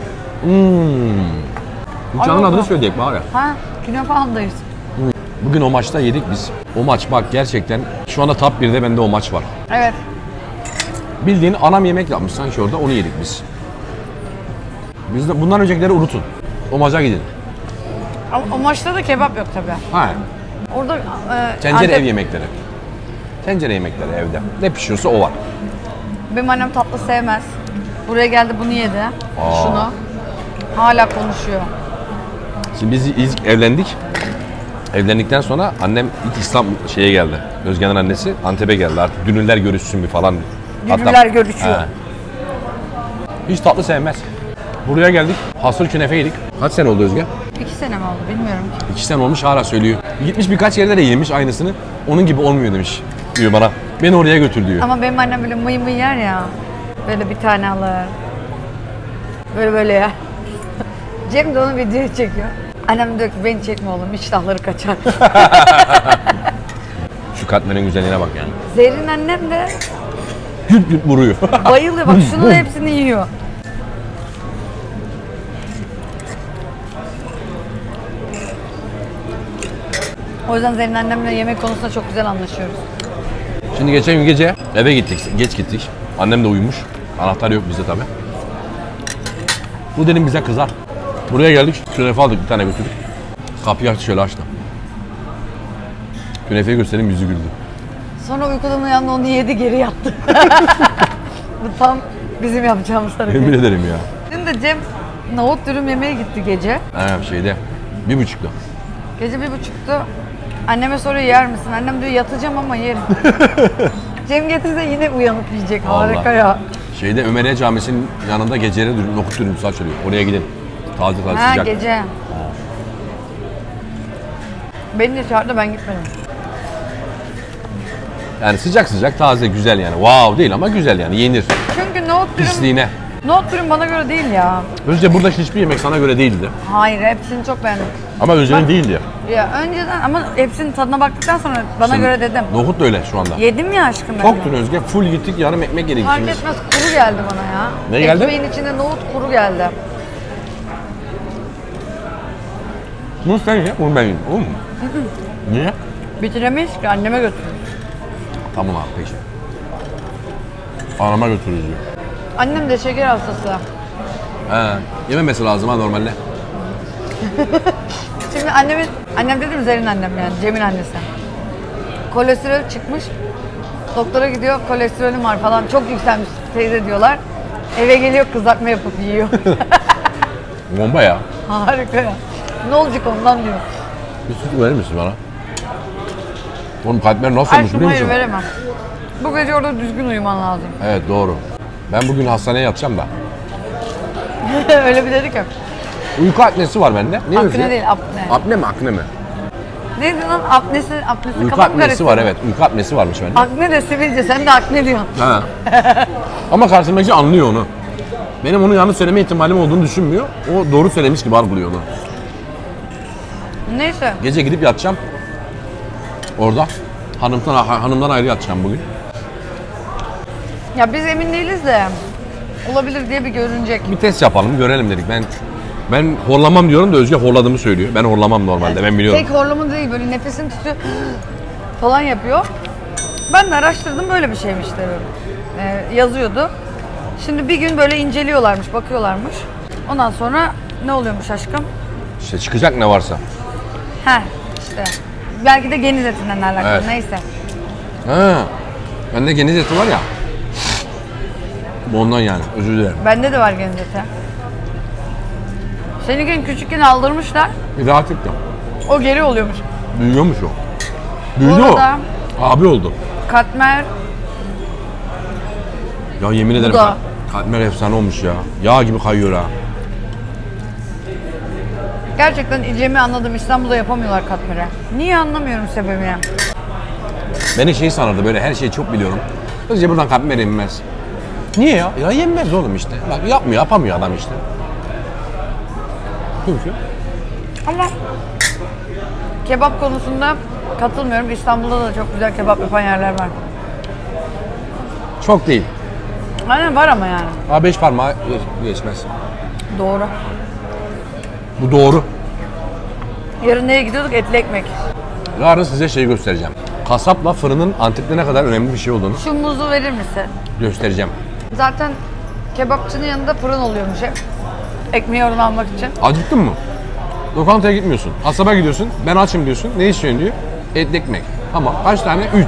[SPEAKER 7] Canın
[SPEAKER 3] Allah.
[SPEAKER 7] adını söyleyecek bari.
[SPEAKER 3] Ha? Künefe'ndayız.
[SPEAKER 7] Bugün o maçta yedik biz. O maç bak gerçekten şu anda top 1'de bende o maç var.
[SPEAKER 3] Evet.
[SPEAKER 7] Bildiğin anam yemek yapmış sanki orada onu yedik biz. Biz de bundan öncekileri unutun. O maça gidin.
[SPEAKER 3] Ama o maçta da kebap yok tabii.
[SPEAKER 7] Ha.
[SPEAKER 3] Orada
[SPEAKER 7] Tencere ev yemekleri. Tencere yemekleri evde. Ne pişiyorsa o var.
[SPEAKER 3] benim annem tatlı sevmez. Buraya geldi bunu yedi. Şunu. Hala konuşuyor.
[SPEAKER 7] Şimdi biz evlendik. Evlendikten sonra annem ilk İslam şeye geldi. Özgen'in annesi Antep'e geldi. Artık dünürler görüşsün bir falan.
[SPEAKER 3] Dünürler görüşüyor.
[SPEAKER 7] He. Hiç tatlı sevmez. Buraya geldik. Hasır künefe yedik. Kaç sene oldu Özge?
[SPEAKER 3] 2 sene mi oldu bilmiyorum ki.
[SPEAKER 7] 2 sene olmuş hala söylüyor. Gitmiş birkaç yerde de yemiş aynısını. Onun gibi olmuyor demiş. Diyor bana. Beni oraya götür diyor.
[SPEAKER 3] Ama benim annem böyle mıy mıy yer ya. Böyle bir tane alır. Böyle ya. Cem de onu videoya çekiyor. Annem diyor ki beni çekme oğlum iştahları kaçar.
[SPEAKER 7] Şu katmerin güzelliğine bak yani.
[SPEAKER 3] Zerrin annem de
[SPEAKER 7] Güp güp vuruyor.
[SPEAKER 3] bayılıyor. Bak şunun hepsini yiyor. O yüzden Zerrin annemle yemek konusunda çok güzel anlaşıyoruz.
[SPEAKER 7] Şimdi geçen gün gece eve gittik. Geç gittik. Annem de uyumuş. Anahtar yok bizde tabi. Bu dedim bize kızar. Buraya geldik. Künefe aldık bir tane götürdük. Kapıyı açtı şöyle açtı. Künefeyi göstereyim yüzü güldü.
[SPEAKER 3] Sonra uykudan uyandı onu yedi geri yattı. Bu tam bizim yapacağımız hareket.
[SPEAKER 7] Yemin ederim ya.
[SPEAKER 3] Dün de Cem nohut dürüm yemeye gitti gece.
[SPEAKER 7] Şeyde 1.30'da.
[SPEAKER 3] Gece 1.30'tu. Anneme soruyor yer misin? Annem diyor yatacağım ama yerim. Cem getirse yine uyanıp yiyecek. Harika
[SPEAKER 7] Vallahi.
[SPEAKER 3] ya.
[SPEAKER 7] Şeyde Ömeriye Camisi'nin yanında geceleri nohut dürümcüsü açılıyor. Oraya gidin. Taze taze
[SPEAKER 3] Ha
[SPEAKER 7] sıcak.
[SPEAKER 3] gece. Beni de çağırdı ben gitmedim.
[SPEAKER 7] Yani sıcak sıcak taze güzel yani. Wow değil ama güzel yani yenir.
[SPEAKER 3] Çünkü nohut dürüm,
[SPEAKER 7] Pisliğine.
[SPEAKER 3] nohut dürüm bana göre değil ya.
[SPEAKER 7] Özce buradaki hiçbir yemek sana göre değildi.
[SPEAKER 3] Hayır hepsini çok beğendim.
[SPEAKER 7] Ama Özce'nin değildi.
[SPEAKER 3] Ya önceden ama hepsinin tadına baktıktan sonra bana göre dedim.
[SPEAKER 7] Nohut da öyle şu anda.
[SPEAKER 3] Yedim ya aşkım ben.
[SPEAKER 7] Toktun Özge. Full gittik yarım ekmek yedik
[SPEAKER 3] Fark
[SPEAKER 7] ikimiz.
[SPEAKER 3] etmez kuru geldi bana ya.
[SPEAKER 7] Ne geldi?
[SPEAKER 3] Ekmeğin içinde nohut kuru geldi.
[SPEAKER 7] Bunu sen ye, bunu ben yiyeyim. Olur mu? Niye?
[SPEAKER 3] Bitiremeyiz ki anneme götür.
[SPEAKER 7] Tamam abi peki. Anama götürürüz diyor.
[SPEAKER 3] Annem de şeker hastası.
[SPEAKER 7] He. Yememesi lazım ha normalde.
[SPEAKER 3] Şimdi annem dedim Zerrin annem yani Cem'in annesi. Kolesterol çıkmış. Doktora gidiyor kolesterolüm var falan çok yükselmiş teyze diyorlar. Eve geliyor kızartma yapıp yiyor.
[SPEAKER 7] Bomba ya.
[SPEAKER 3] Harika ya. Ne olacak ondan diyor.
[SPEAKER 7] Bir süt verir misin bana? Oğlum kalpler nasıl olmuş
[SPEAKER 3] Aşkım
[SPEAKER 7] biliyor
[SPEAKER 3] hayır
[SPEAKER 7] musun?
[SPEAKER 3] veremem. Bu gece orada düzgün uyuman lazım.
[SPEAKER 7] Evet doğru. Ben bugün hastaneye yatacağım da.
[SPEAKER 3] Öyle bir dedik ya.
[SPEAKER 7] Uyku apnesi var bende. Ne
[SPEAKER 3] Akne
[SPEAKER 7] yazıyor?
[SPEAKER 3] değil apne.
[SPEAKER 7] Apne mi akne mi?
[SPEAKER 3] Neydi lan apnesi
[SPEAKER 7] Uyku
[SPEAKER 3] kafam
[SPEAKER 7] apnesi
[SPEAKER 3] karıştı.
[SPEAKER 7] var evet. Uyku apnesi varmış bende.
[SPEAKER 3] Akne de sivilce sen de akne diyorsun.
[SPEAKER 7] Ha. Ama karşımdaki anlıyor onu. Benim onu yanlış söyleme ihtimalim olduğunu düşünmüyor. O doğru söylemiş gibi algılıyor onu.
[SPEAKER 3] Neyse.
[SPEAKER 7] Gece gidip yatacağım. Orada. Hanımdan ayrı yatacağım bugün.
[SPEAKER 3] Ya biz emin değiliz de olabilir diye bir görünecek.
[SPEAKER 7] Bir test yapalım görelim dedik. Ben horlamam diyorum da Özge horladığımı söylüyor. Ben horlamam normalde ben biliyorum.
[SPEAKER 3] Tek horlama değil böyle nefesini tutuyor falan yapıyor. Ben de araştırdım böyle bir şeymiş tabii. Yazıyordu. Şimdi bir gün böyle inceliyorlarmış, bakıyorlarmış. Ondan sonra ne oluyormuş aşkım?
[SPEAKER 7] İşte çıkacak ne varsa.
[SPEAKER 3] Heh işte. Belki de geniz etinden alakalı
[SPEAKER 7] Evet.
[SPEAKER 3] neyse.
[SPEAKER 7] Ha. Bende geniz eti var ya. Bu ondan yani özür dilerim.
[SPEAKER 3] Bende de var geniz eti. Seninkini küçükken aldırmışlar.
[SPEAKER 7] Bir rahat et de.
[SPEAKER 3] O geri oluyormuş.
[SPEAKER 7] Büyüyormuş o. Büyüdü o.
[SPEAKER 3] arada-
[SPEAKER 7] Abi oldu.
[SPEAKER 3] Katmer
[SPEAKER 7] Ya yemin ederim
[SPEAKER 3] da.
[SPEAKER 7] katmer efsane olmuş ya. Yağ gibi kayıyor ha.
[SPEAKER 3] Gerçekten İcem'i anladım. İstanbul'da yapamıyorlar katmeri. Niye anlamıyorum sebebini.
[SPEAKER 7] Beni şey sanırdı böyle her şeyi çok biliyorum. Önce buradan katmer yenmez. Niye ya? Ya yenmez oğlum işte. Bak yapmıyor, yapamıyor adam işte. Çünkü.
[SPEAKER 3] Ama kebap konusunda katılmıyorum. İstanbul'da da çok güzel kebap yapan yerler var.
[SPEAKER 7] Çok değil.
[SPEAKER 3] Aynen var ama yani.
[SPEAKER 7] A5 parmağı geçmez.
[SPEAKER 3] Doğru.
[SPEAKER 7] Bu doğru.
[SPEAKER 3] Yarın nereye gidiyorduk? Etli ekmek.
[SPEAKER 7] Yarın size şeyi göstereceğim. Kasapla fırının Antep'te ne kadar önemli bir şey olduğunu
[SPEAKER 3] Şu muzu verir misin?
[SPEAKER 7] göstereceğim.
[SPEAKER 3] Zaten kebapçının yanında fırın oluyormuş hep. Ekmeği oradan almak için.
[SPEAKER 7] Acıktın mı? Lokantaya gitmiyorsun. Kasaba gidiyorsun. Ben açım diyorsun. Ne istiyorsun diyor. Etli ekmek. Ama kaç tane? 3.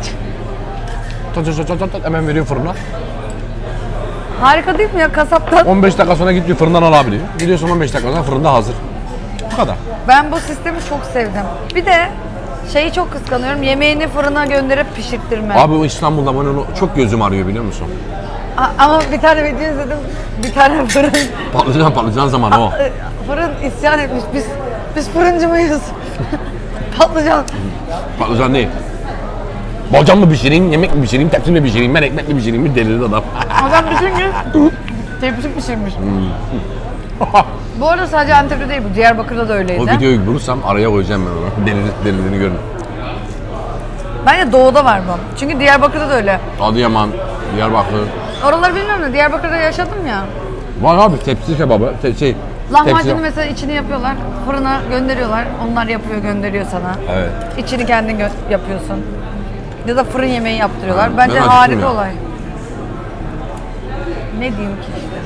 [SPEAKER 7] Hemen veriyor fırına.
[SPEAKER 3] Harika değil mi ya kasaptan?
[SPEAKER 7] 15 dakika sonra gidiyor fırından al abi diyor. Gidiyorsun 15 dakika sonra fırında hazır. Bu kadar.
[SPEAKER 3] Ben bu sistemi çok sevdim. Bir de şeyi çok kıskanıyorum. Yemeğini fırına gönderip pişirttirme.
[SPEAKER 7] Abi o İstanbul'da bana onu çok gözüm arıyor biliyor musun?
[SPEAKER 3] Ama bir tane video izledim. Bir tane fırın
[SPEAKER 7] Patlıcan zamanı o.
[SPEAKER 3] fırın isyan etmiş. Biz fırıncı mıyız? Patlıcan.
[SPEAKER 7] Patlıcan değil. Bacam mı pişireyim, yemek mi pişireyim, tepsi mi pişireyim, ben ekmek mi pişireyim mi delirdi adam.
[SPEAKER 3] Adam bütün gün tepsi pişirmiş. Bu arada sadece Antep'te değil bu. Diyarbakır'da da öyleydi.
[SPEAKER 7] O videoyu bulursam araya koyacağım ben onu. Delirdiğini görün.
[SPEAKER 3] Bence doğuda var bu. Çünkü Diyarbakır'da da öyle.
[SPEAKER 7] Adıyaman, Diyarbakır.
[SPEAKER 3] Oraları bilmiyorum da Diyarbakır'da yaşadım ya.
[SPEAKER 7] Var abi tepsi kebabı,
[SPEAKER 3] Lahmacunu mesela içini yapıyorlar, fırına gönderiyorlar. Onlar yapıyor, gönderiyor sana.
[SPEAKER 7] Evet.
[SPEAKER 3] İçini kendin yapıyorsun. Ya da fırın yemeği yaptırıyorlar.
[SPEAKER 7] Aynen.
[SPEAKER 3] Bence
[SPEAKER 7] Ben acıktım
[SPEAKER 3] harika
[SPEAKER 7] ya.
[SPEAKER 3] olay. Ne diyeyim ki işte.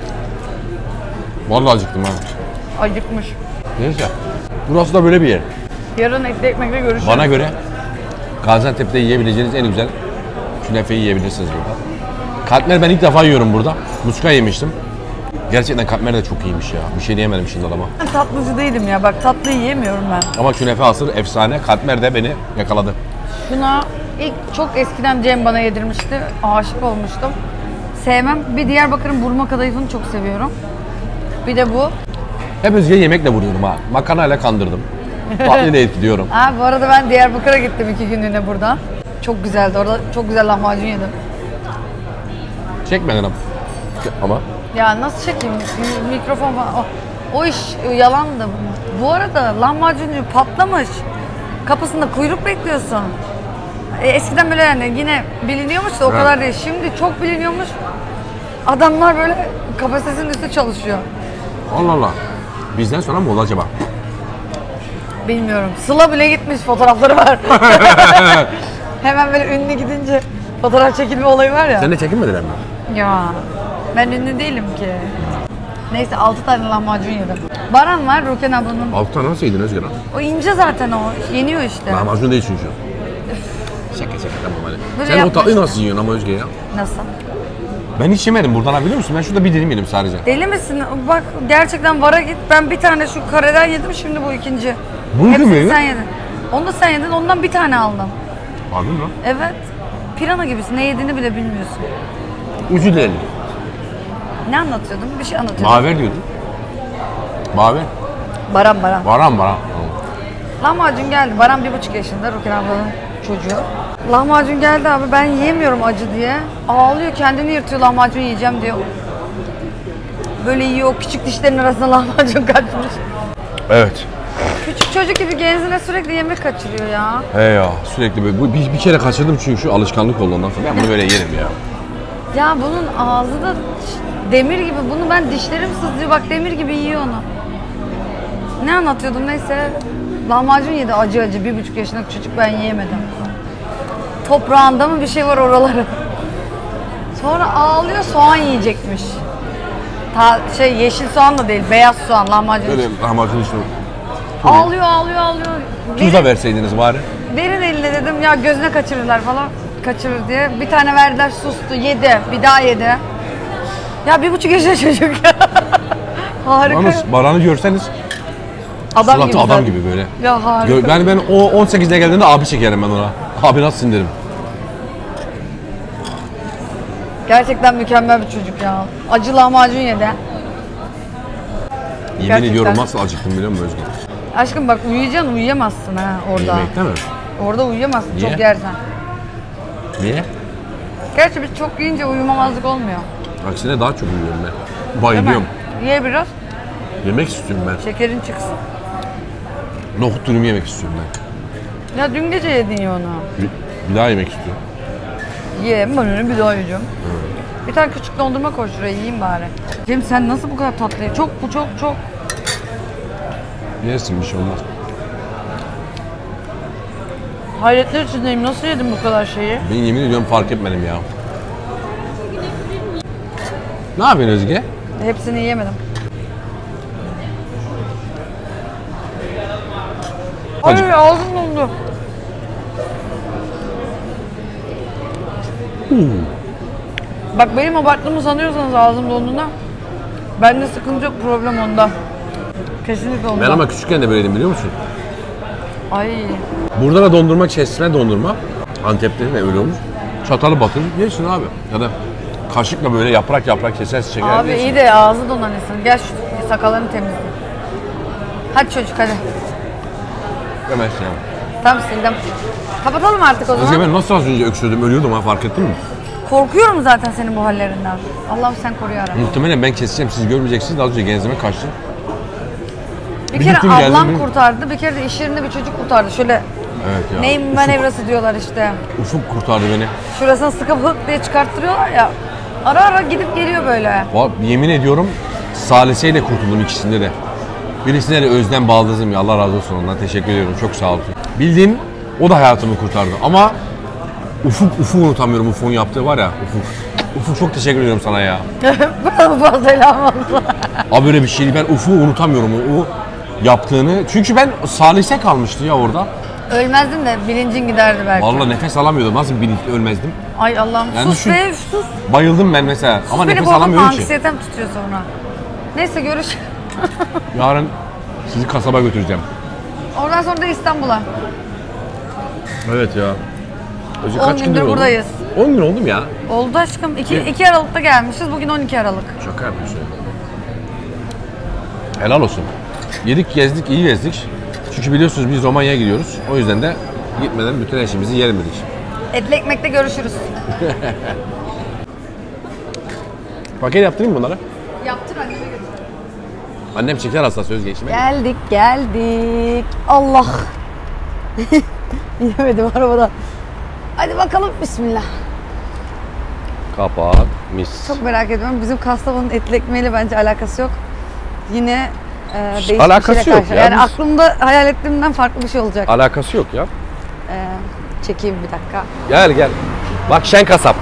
[SPEAKER 7] Vallahi acıktım ha.
[SPEAKER 3] Acıkmış.
[SPEAKER 7] Neyse. Burası da böyle bir yer.
[SPEAKER 3] Yarın etli ekmekle görüşürüz.
[SPEAKER 7] Bana göre Gaziantep'te yiyebileceğiniz en güzel künefeyi yiyebilirsiniz burada. Katmer ben ilk defa yiyorum burada. Muska yemiştim. Gerçekten katmer de çok iyiymiş ya. Bir şey diyemedim şimdi adama.
[SPEAKER 3] Ben tatlıcı değilim ya. Bak tatlı yiyemiyorum ben.
[SPEAKER 7] Ama künefe asır efsane. Katmer de beni yakaladı.
[SPEAKER 3] Şuna ilk çok eskiden Cem bana yedirmişti. Aşık olmuştum. Sevmem. Bir Diyarbakır'ın burma kadayıfını çok seviyorum. Bir de bu.
[SPEAKER 7] Hep Özge'yi yemekle vuruyorum ha. Makarnayla kandırdım. Tatlıyla etkiliyorum.
[SPEAKER 3] Bu arada ben Diyarbakır'a gittim 2 günlüğüne buradan. Çok güzeldi. Orada çok güzel lahmacun yedim.
[SPEAKER 7] Çekmeden ama.
[SPEAKER 3] Ya nasıl çekeyim? Mikrofon falan. O iş yalandı. Bu arada lahmacuncu patlamış. Kapısında kuyruk bekliyorsun. Eskiden böyle yani yine biliniyormuş da o kadar değil. Şimdi çok biliniyormuş. Adamlar böyle kapasitesinin üstü çalışıyor.
[SPEAKER 7] Allah Allah. Bizden sonra mı oldu acaba?
[SPEAKER 3] Bilmiyorum. Sıla bile gitmiş, fotoğrafları var. Hemen böyle ünlü gidince fotoğraf çekilme olayı var ya.
[SPEAKER 7] Sen de çekinmediler mi?
[SPEAKER 3] Ya ben ünlü değilim ki. Neyse 6 tane lahmacun yedim. Baran var, Ruken ablanın.
[SPEAKER 7] 6 tane nasıl yedin Özge lan?
[SPEAKER 3] O ince zaten o. Yeniyor işte.
[SPEAKER 7] Lahmacun değil çünkü. Şaka tamam hadi.
[SPEAKER 3] Böyle
[SPEAKER 7] Sen o
[SPEAKER 3] yapma
[SPEAKER 7] tatlıyı
[SPEAKER 3] işte.
[SPEAKER 7] nasıl yiyorsun ama Özge ya?
[SPEAKER 3] Nasıl?
[SPEAKER 7] Ben hiç yemedim buradan ha biliyor musun? Ben şurada bir dilim yedim sadece.
[SPEAKER 3] Deli misin? Bak gerçekten Vara git. Ben bir tane şu kareden yedim, şimdi bu ikinci.
[SPEAKER 7] Bunu
[SPEAKER 3] Hepsini
[SPEAKER 7] mu yedin?
[SPEAKER 3] sen yedin. Onu da sen yedin, ondan bir tane aldım.
[SPEAKER 7] Aldın mı?
[SPEAKER 3] Evet. Pirana gibisin. Ne yediğini bile bilmiyorsun.
[SPEAKER 7] Ucu değil.
[SPEAKER 3] Ne anlatıyordum? Bir şey anlatıyordum.
[SPEAKER 7] Maver diyordun. Maver.
[SPEAKER 3] Baran.
[SPEAKER 7] Baran.
[SPEAKER 3] Lahmacun geldi. Baran 1,5 yaşında. Ruken ablanın çocuğu. Lahmacun geldi abi. Ben yiyemiyorum acı diye. Ağlıyor. Kendini yırtıyor lahmacun yiyeceğim diye. Böyle yiyor. O küçük dişlerin arasında lahmacun kaçmış.
[SPEAKER 7] Evet.
[SPEAKER 3] Küçük çocuk gibi genzine sürekli yemek kaçırıyor ya.
[SPEAKER 7] He ya sürekli böyle. Bir kere kaçırdım çünkü şu alışkanlık oldu ondan sonra. Ben bunu böyle yerim ya.
[SPEAKER 3] Ya bunun ağzı da demir gibi. Bunu ben dişlerim sızlıyor. Bak demir gibi yiyor onu. Ne anlatıyordum neyse. Lahmacun yedi acı 1,5 yaşındaki çocuk, ben yiyemedim. Toprağında mı bir şey var oraları. Sonra ağlıyor, soğan yiyecekmiş. Yeşil soğan da değil, beyaz soğan lahmacun.
[SPEAKER 7] Böyle lahmacun içine.
[SPEAKER 3] Ağlıyor.
[SPEAKER 7] Tuz da verseydiniz bari.
[SPEAKER 3] Verin eline dedim ya, gözüne kaçırırlar falan. Kaçırır diye. Bir tane verdiler, sustu, yedi. Bir daha yedi. Ya 1,5 yaşında çocuk ya. Harika.
[SPEAKER 7] Yalnız Baran'ı görseniz
[SPEAKER 3] Adam
[SPEAKER 7] suratı
[SPEAKER 3] gibi
[SPEAKER 7] adam
[SPEAKER 3] zaten.
[SPEAKER 7] gibi böyle.
[SPEAKER 3] Ya harika.
[SPEAKER 7] Ben o 18'de geldiğinde abi çekerim ben ona. Abi nasılsın derim.
[SPEAKER 3] Gerçekten mükemmel bir çocuk ya. Acı lahmacun yedi.
[SPEAKER 7] Yemin
[SPEAKER 3] Gerçekten.
[SPEAKER 7] ediyorum nasıl acıktım biliyor musun Özge?
[SPEAKER 3] Aşkım bak uyuyacaksın, uyuyamazsın ha orada.
[SPEAKER 7] Yemekte mi?
[SPEAKER 3] Orada uyuyamazsın
[SPEAKER 7] Niye?
[SPEAKER 3] çok yersen.
[SPEAKER 7] Niye?
[SPEAKER 3] Gerçi biz çok yiyince uyumamazlık olmuyor.
[SPEAKER 7] Aksine daha çok uyuyorum ben.
[SPEAKER 3] Değil mi?
[SPEAKER 7] Bayılıyorum.
[SPEAKER 3] Ye biraz,
[SPEAKER 7] Yemek istiyorum ben.
[SPEAKER 3] şekerin çıksın.
[SPEAKER 7] Nohut dürüm yemek istiyorum ben.
[SPEAKER 3] Ya dün gece yedin ya onu.
[SPEAKER 7] Bir daha yemek istiyorum.
[SPEAKER 3] Ye, ben onu bir daha yiyeceğim. Bir tane küçük dondurma koy şuraya, yiyeyim bari. Cem sen nasıl bu kadar tatlı? Çok bu, çok.
[SPEAKER 7] Yersin bir şey olmaz.
[SPEAKER 3] Hayretler içindeyim. Nasıl yedim bu kadar şeyi?
[SPEAKER 7] Ben yemin ediyorum fark etmedim ya. Ne yapıyorsun Özge?
[SPEAKER 3] Hepsini yiyemedim.
[SPEAKER 7] Acık.
[SPEAKER 3] Ay ağzım dondu. Bak benim abarttığımı sanıyorsanız ağzım donduğunda bende sıkıntı yok, problem onda. Kesinlikle onda.
[SPEAKER 7] Ben ama küçükken de böyleydim biliyor musun?
[SPEAKER 3] Ay.
[SPEAKER 7] Burada da dondurma, kesme dondurma. Antep'te de öyle olur. Çatalı batırıp yersin abi. Ya da kaşıkla böyle yaprak yaprak kesersin çeker
[SPEAKER 3] Abi
[SPEAKER 7] yersin.
[SPEAKER 3] iyi de ağzı donan insan. Gel şu sakallarını temizle. Hadi çocuk hadi.
[SPEAKER 7] Yemezsin abi.
[SPEAKER 3] Tamam sildim. Kapatalım artık o
[SPEAKER 7] Özge
[SPEAKER 3] zaman.
[SPEAKER 7] ben nasıl az önce öksürdüm ölüyordum ha fark ettin mi?
[SPEAKER 3] Korkuyorum zaten senin bu hallerinden. Allah'ım sen koru yarabbim.
[SPEAKER 7] Muhtemelen ben keseceğim siz görmeyeceksiniz de az önce genzime kaçtım.
[SPEAKER 3] Bir
[SPEAKER 7] Bir
[SPEAKER 3] kere
[SPEAKER 7] gittim, geldim,
[SPEAKER 3] ablam
[SPEAKER 7] bir-
[SPEAKER 3] kurtardı, bir kere de iş yerinde bir çocuk kurtardı. Şöyle
[SPEAKER 7] Evet ya.
[SPEAKER 3] neyim manevrası diyorlar işte.
[SPEAKER 7] Ufuk kurtardı beni.
[SPEAKER 3] Şurasına sıkıp hık diye çıkarttırıyorlar ya. Ara ara gidip geliyor böyle.
[SPEAKER 7] Yemin ediyorum Salise'yle kurtuldum ikisinde de. Birisine de Özlem Baldız'ım ya Allah razı olsun ondan teşekkür ediyorum çok sağ olun. Bildiğin o da hayatımı kurtardı ama Ufuk'u unutamıyorum Ufuk'un yaptığı var ya Ufuk. Ufuk çok teşekkür ediyorum sana ya.
[SPEAKER 3] Biraz fazla selam olsun.
[SPEAKER 7] Abi böyle bir şeydi ben Ufuk'u unutamıyorum o yaptığını. Çünkü ben Salise kalmıştı ya orada.
[SPEAKER 3] Ölmezdin de bilincin giderdi belki.
[SPEAKER 7] Vallahi nefes alamıyordum nasıl ölmezdim.
[SPEAKER 3] Ay Allah'ım
[SPEAKER 7] Yani
[SPEAKER 3] sus
[SPEAKER 7] düşün.
[SPEAKER 3] be sus.
[SPEAKER 7] Bayıldım ben mesela ama
[SPEAKER 3] Beni
[SPEAKER 7] nefes
[SPEAKER 3] bozma,
[SPEAKER 7] alamıyorum ki.
[SPEAKER 3] anksiyetem tutuyor sonra. Neyse görüş.
[SPEAKER 7] Yarın sizi kasaba götüreceğim.
[SPEAKER 3] Oradan sonra da İstanbul'a.
[SPEAKER 7] Evet ya. Özge
[SPEAKER 3] 10
[SPEAKER 7] kaç
[SPEAKER 3] gündür
[SPEAKER 7] oldu?
[SPEAKER 3] buradayız.
[SPEAKER 7] 10 gün oldu mu ya?
[SPEAKER 3] Oldu aşkım. 2 Aralık'ta gelmişiz. Bugün 12 Aralık.
[SPEAKER 7] Şaka yapıyorsun. Helal olsun. Yedik gezdik iyi gezdik. Çünkü biliyorsunuz biz Romanya'ya gidiyoruz. O yüzden de gitmeden bütün her şeyimizi yiyelim dedik.
[SPEAKER 3] Etli ekmekte görüşürüz.
[SPEAKER 7] Paket yaptırayım mı bunları?
[SPEAKER 3] Yaptır anneme götür.
[SPEAKER 7] Annem şeker hastası Özge işime.
[SPEAKER 3] Geldik. Allah. Yemedim arabadan. Hadi bakalım bismillah.
[SPEAKER 7] Kapat, mis.
[SPEAKER 3] Çok merak ediyorum. Bizim Kastamonu'nun etli ekmeğiyle bence alakası yok. Yine değişik
[SPEAKER 7] Alakası
[SPEAKER 3] bir şeyle
[SPEAKER 7] yok
[SPEAKER 3] karşı.
[SPEAKER 7] ya,
[SPEAKER 3] Yani
[SPEAKER 7] biz-
[SPEAKER 3] aklımda hayal ettiğimden farklı bir şey olacak.
[SPEAKER 7] Alakası yok ya.
[SPEAKER 3] Çekeyim bir dakika.
[SPEAKER 7] Gel. Bak şen kasap.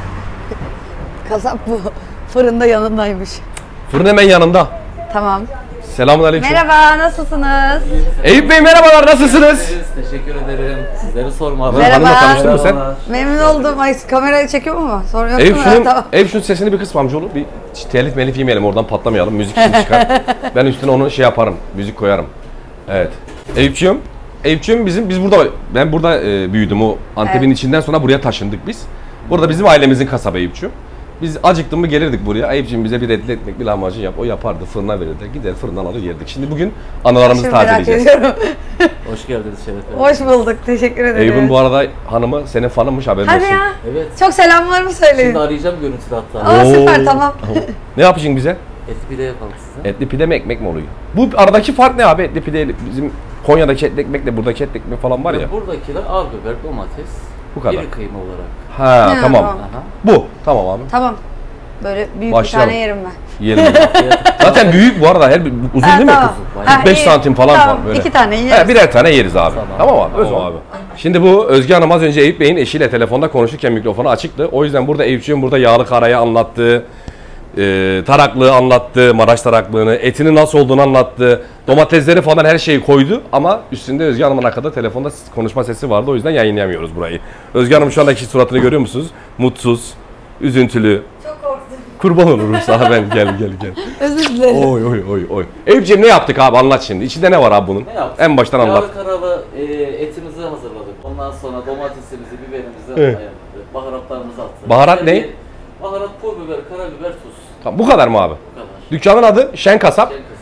[SPEAKER 3] Kasap bu. Fırında yanındaymış.
[SPEAKER 7] Fırın hemen yanında.
[SPEAKER 3] Tamam.
[SPEAKER 7] Selamünaleyküm.
[SPEAKER 3] Merhaba, nasılsınız?
[SPEAKER 7] Eyüp Bey merhabalar nasılsınız?
[SPEAKER 8] Teşekkür ederim. Sizleri sormalı.
[SPEAKER 3] Merhaba.
[SPEAKER 7] Hanımla tanıştın mı sen?
[SPEAKER 3] Memnun oldum. Ay kamerayı çekiyor mu? Sorun yok
[SPEAKER 7] Eyüp
[SPEAKER 3] değil mi?
[SPEAKER 7] şunun,
[SPEAKER 3] Tamam.
[SPEAKER 7] Eyüp şunun sesini bir kısma amcaoğlu. Bir telif melif yemeyelim oradan patlamayalım. Müzik için çıkar. Ben üstüne onu şey yaparım. Müzik koyarım. Evet. Eyüpçüğüm biz burada, ben burada büyüdüm o Antep'in içinden sonra buraya taşındık biz. Burada bizim ailemizin kasabı Eyüpçüğüm. Biz acıktın mı gelirdik buraya. Eyüpçüğüm bize bir etli ekmek, bir lahmacun yap. O yapardı, fırına verirdi. Gider fırından alır yerdik. Şimdi bugün anılarımızı
[SPEAKER 3] Şimdi merak
[SPEAKER 7] tazeleyeceğiz.
[SPEAKER 3] ediyorum.
[SPEAKER 8] Hoş geldiniz Şeref Hanım.
[SPEAKER 3] Hoş bulduk. Teşekkür ederim.
[SPEAKER 7] Eyüp'ün bu arada hanımı senin fanınmış haberin
[SPEAKER 3] Hadi
[SPEAKER 7] olsun.
[SPEAKER 3] ya.
[SPEAKER 8] Evet.
[SPEAKER 3] Çok selamlarımı söyleyin.
[SPEAKER 8] Şimdi arayacağım görüntülü hatta.
[SPEAKER 3] Aa,
[SPEAKER 7] Oo.
[SPEAKER 3] süper tamam.
[SPEAKER 7] Ne yapacaksın bize?
[SPEAKER 8] Etli pide yapalım size.
[SPEAKER 7] Etli pide mi ekmek mi oluyor? Bu aradaki fark ne abi? Etli pide bizim Konya'daki etli ekmekle buradaki etli ekmek falan var ya.
[SPEAKER 8] Buradakiler ağır biber, domates,
[SPEAKER 7] Bu kadar.
[SPEAKER 8] iri kıyma olarak.
[SPEAKER 7] Ha
[SPEAKER 3] Ha,
[SPEAKER 7] tamam.
[SPEAKER 3] tamam.
[SPEAKER 8] Aha.
[SPEAKER 7] Bu. Tamam abi.
[SPEAKER 3] Tamam. Böyle büyük
[SPEAKER 7] Başlayalım.
[SPEAKER 3] bir tane yerim ben.
[SPEAKER 7] Yiyelim. Zaten büyük bu arada. Her uzun değil mi?
[SPEAKER 3] Tamam.
[SPEAKER 8] Ha,
[SPEAKER 7] 45
[SPEAKER 3] iyi.
[SPEAKER 7] santim falan
[SPEAKER 3] Tamam,
[SPEAKER 7] var böyle.
[SPEAKER 3] 2 tane yeriz.
[SPEAKER 7] He, birer tane yeriz abi. Tamam abi.
[SPEAKER 8] Tamam.
[SPEAKER 7] Tamam abi. Şimdi bu Özge Hanım az önce Eyüp Bey'in eşiyle telefonda konuşurken mikrofonu açıktı. O yüzden burada Eyüpçüğün burada yağlı karayı anlattı. Taraklığı anlattı, Maraş taraklığını, etinin nasıl olduğunu anlattı. Domatesleri falan her şeyi koydu ama üstünde Özge Hanım'ın arkada telefonda konuşma sesi vardı. O yüzden yayınlayamıyoruz burayı. Özge Hanım şu andaki suratını görüyor musunuz? Mutsuz, üzüntülü.
[SPEAKER 3] Çok korktum.
[SPEAKER 7] Kurban olurum sana ben gel.
[SPEAKER 3] Özür dilerim.
[SPEAKER 7] Oy. Eyüp'ciğim ne yaptık abi anlat şimdi. İçinde ne var abi bunun?
[SPEAKER 8] Ne yaptık?
[SPEAKER 7] En baştan anlat.
[SPEAKER 8] Yağlı karalı etimizi hazırladık. Ondan sonra domatesimizi, biberimizi
[SPEAKER 7] Evet.
[SPEAKER 8] ayarladık. Baharatlarımızı attık.
[SPEAKER 7] Baharat ne?
[SPEAKER 8] Baharat, pul biber, karabiber, tuz.
[SPEAKER 7] Bu kadar mı abi?
[SPEAKER 8] Bu kadar.
[SPEAKER 7] Dükkanın adı Şen Kasap.
[SPEAKER 8] Şen kasap.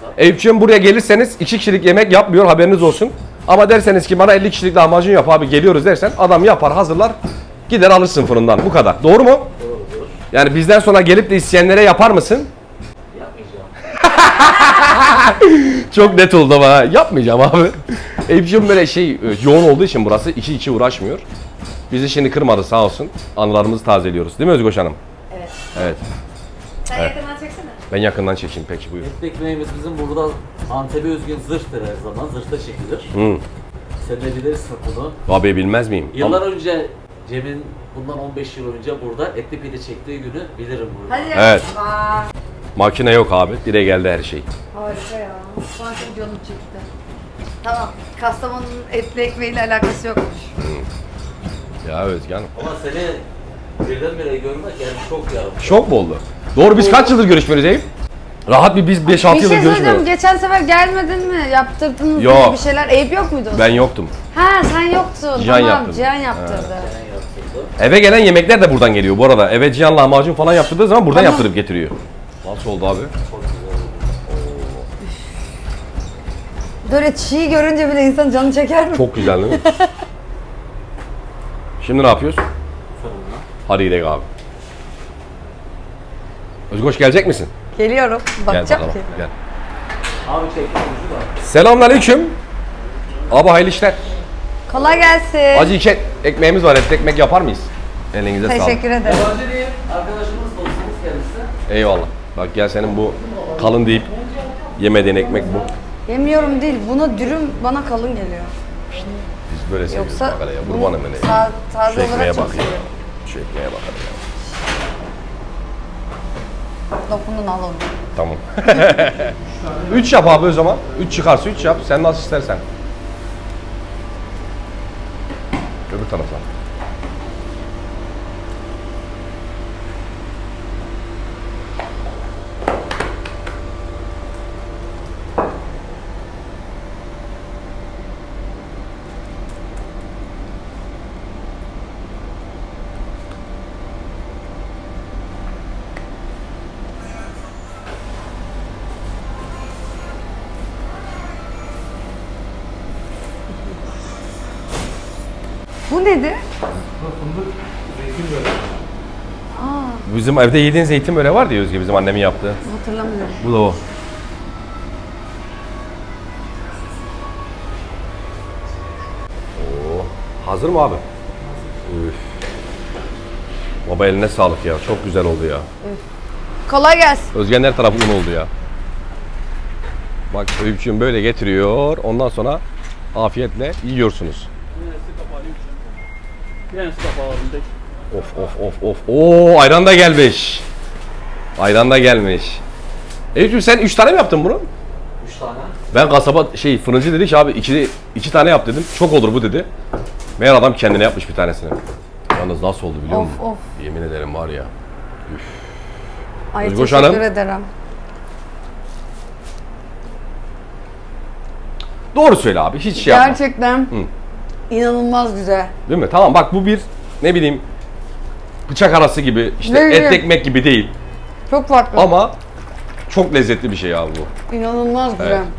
[SPEAKER 7] Eyüp'cüğüm buraya gelirseniz 2 kişilik yemek yapmıyor, haberiniz olsun. Ama derseniz ki bana 50 kişilik lahmacun yap abi geliyoruz dersen adam yapar, hazırlar, gider alırsın fırından, bu kadar. Doğru mu?
[SPEAKER 8] Doğrudur.
[SPEAKER 7] Yani bizden sonra gelip de isteyenlere yapar mısın?
[SPEAKER 8] Yapmayacağım.
[SPEAKER 7] Çok net oldu ama ha. Yapmayacağım abi. Eyüp'cüğüm böyle yoğun olduğu için burası 2-2 uğraşmıyor. Bizi şimdi kırmadı sağ olsun. Anılarımızı tazeliyoruz. Değil mi Özgoş Hanım?
[SPEAKER 1] Evet.
[SPEAKER 7] Evet.
[SPEAKER 1] Sen yakından çeksene.
[SPEAKER 7] Ben yakından çekeyim peki buyur.
[SPEAKER 8] Et ekmeğimiz bizim burada Antep'e özgün zırhtır her zaman. Zırhta çekilir. Sen de bilirsin bunu.
[SPEAKER 7] Abi bilmez miyim?
[SPEAKER 8] Yıllar önce Cem'in bundan 15 yıl önce burada etli pide çektiği günü bilirim burada.
[SPEAKER 3] Hadi
[SPEAKER 7] Evet.
[SPEAKER 3] Aa,
[SPEAKER 7] Makine yok abi. Direkt geldi her şey.
[SPEAKER 3] harika ya. Şu an çok canım çekti. Tamam. Kastamonu'nun etli ekmeğiyle alakası yokmuş.
[SPEAKER 7] Ya Özge Hanım.
[SPEAKER 8] Ama seni birdenbire görmek yani şok ya.
[SPEAKER 7] Şok mu oldu? Doğru biz kaç yıldır görüşmüyoruz Eyüp? Rahat biz 5-6
[SPEAKER 3] Bir şey
[SPEAKER 7] yıldır
[SPEAKER 3] söyleyeceğim.
[SPEAKER 7] görüşmüyoruz.
[SPEAKER 3] Geçen sefer gelmedin mi? Yaptırdınız
[SPEAKER 7] Yok.
[SPEAKER 3] mı bir şeyler? Eyüp yok muydu?
[SPEAKER 7] Ben yoktum.
[SPEAKER 3] Ha sen yoktun.
[SPEAKER 7] Cihan
[SPEAKER 3] tamam.
[SPEAKER 7] yaptırdı.
[SPEAKER 3] Cihan yaptırdı.
[SPEAKER 8] Yani yaptırdı.
[SPEAKER 7] Eve gelen yemekler de buradan geliyor bu arada. Eve Cihan lahmacun falan yaptırdığı zaman buradan yaptırıp getiriyor. Nasıl oldu abi?
[SPEAKER 3] Böyle çiğ görünce bile insan canı çeker mi?
[SPEAKER 7] Çok güzel değil mi? Şimdi ne yapıyoruz?
[SPEAKER 8] Fırında.
[SPEAKER 7] Hadi gidelim abi. Özgoş gelecek misin?
[SPEAKER 3] Geliyorum.
[SPEAKER 7] Gel
[SPEAKER 3] Bakacağım
[SPEAKER 7] bakalım.
[SPEAKER 3] ki.
[SPEAKER 7] Gel.
[SPEAKER 8] Abi çekti ucu da.
[SPEAKER 7] Selamünaleyküm. Abi hayırlı işler.
[SPEAKER 3] Kolay gelsin.
[SPEAKER 7] Acı iki ekmeğimiz var. Etli ekmek yapar mıyız? Elinize sağlık.
[SPEAKER 3] Teşekkür ederim.
[SPEAKER 8] Yabancı değil. Arkadaşımız dostumuz kendisi.
[SPEAKER 7] Eyvallah. Bak gel senin bu kalın deyip yemediğin ekmek bu.
[SPEAKER 3] Yemiyorum değil. Buna dürüm bana kalın geliyor.
[SPEAKER 7] Biz böyle seviyoruz.
[SPEAKER 3] Yoksa
[SPEAKER 7] Bak hele ya. Kurbanım hele.
[SPEAKER 3] taze
[SPEAKER 7] Şu ekmeğe
[SPEAKER 3] olarak çok
[SPEAKER 7] bak ya.
[SPEAKER 3] seviyorum.
[SPEAKER 7] Şu ekmeğe bak hele ya.
[SPEAKER 3] Lokumdan al onu.
[SPEAKER 7] Tamam. 3 yap abi o zaman. 3 çıkarsa 3 yap. Sen nasıl istersen. Öbür tarafa.
[SPEAKER 3] Bu nedir?
[SPEAKER 7] Bizim evde yediğin zeytin böyle var ya Özge bizim annemin yaptığı.
[SPEAKER 3] Hatırlamıyorum.
[SPEAKER 7] Bu da o. Oo, hazır mı abi? Üf. Baba eline sağlık ya. Çok güzel oldu ya.
[SPEAKER 3] Kolay gelsin.
[SPEAKER 7] Özge'nin her tarafı un oldu ya. Bak Öykü'cüğüm böyle getiriyor. Ondan sonra afiyetle yiyorsunuz. Of of of of. Oo ayran da gelmiş. Ayran da gelmiş. Eyüp'cüğüm sen 3 tane mi yaptın bunu?
[SPEAKER 8] 3 tane.
[SPEAKER 7] Ben kasaba fırıncı dedik abi iki tane yap dedim. Çok olur bu dedi. Meğer adam kendine yapmış bir tanesini. Yalnız nasıl oldu biliyor musun?
[SPEAKER 3] Of.
[SPEAKER 7] Yemin ederim var ya.
[SPEAKER 3] Ay
[SPEAKER 7] Özgoş
[SPEAKER 3] teşekkür
[SPEAKER 7] Hanım.
[SPEAKER 3] ederim.
[SPEAKER 7] Doğru söyle abi hiç şey yapma.
[SPEAKER 3] Gerçekten inanılmaz güzel.
[SPEAKER 7] Değil mi? Tamam bak bu bir ne bileyim bıçak arası gibi işte
[SPEAKER 3] Ne bileyim.
[SPEAKER 7] et ekmek gibi değil.
[SPEAKER 3] Çok farklı.
[SPEAKER 7] Ama çok lezzetli bir şey abi bu.
[SPEAKER 3] İnanılmaz güzel.
[SPEAKER 7] Evet.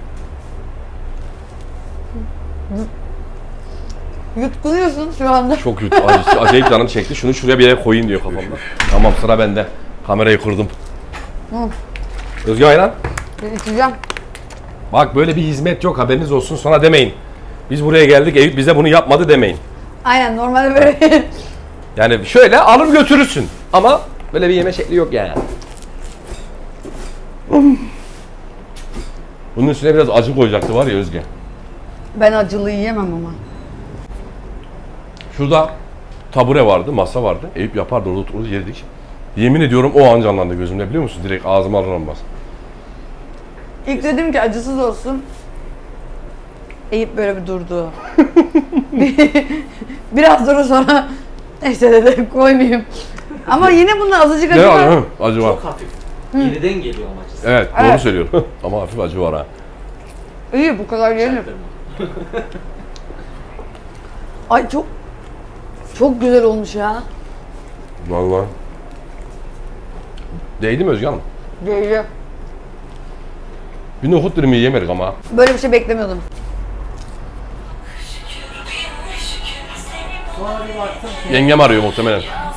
[SPEAKER 3] Yutkunuyorsun şu anda.
[SPEAKER 7] Çok acayip canım çekti. Şunu şuraya bir yere koyayım diyor kafamda. Tamam sıra bende. Kamerayı kırdım. Özge ayran.
[SPEAKER 3] İçeceğim.
[SPEAKER 7] Bak böyle bir hizmet yok haberiniz olsun sonra demeyin. Biz buraya geldik Eyüp bize bunu yapmadı demeyin.
[SPEAKER 3] Aynen normalde böyle.
[SPEAKER 7] Yani şöyle alır götürürsün ama böyle bir yeme şekli yok yani. Bunun üstüne biraz acı koyacaktı var ya Özge.
[SPEAKER 3] Ben acılı yiyemem ama.
[SPEAKER 7] Şurada tabure vardı, masa vardı. Eyüp yapardı orada otururuz yerdik. Yemin ediyorum o an canlandı gözümde biliyor musun? Direkt ağzıma alınmaz.
[SPEAKER 3] İlk dedim ki acısız olsun. Eyüp böyle bir durdu. Biraz durdu sonra neyse dedim koymayayım. Ama yine bunda azıcık acı
[SPEAKER 7] Ne
[SPEAKER 3] var.
[SPEAKER 7] var? Acı var.
[SPEAKER 8] Çok hafif. Yeniden geliyor amacısı.
[SPEAKER 7] Evet,
[SPEAKER 3] Evet.
[SPEAKER 7] doğru söylüyorum. Ama hafif acı var ha.
[SPEAKER 3] İyi bu kadar yenir. Ay çok güzel olmuş ya.
[SPEAKER 7] Vallahi. Değdi mi Özge Hanım?
[SPEAKER 3] Değil.
[SPEAKER 7] Bir nohut dürümü yemedik ama.
[SPEAKER 3] Böyle bir şey beklemiyordum.
[SPEAKER 7] Yengem arıyor muhtemelen.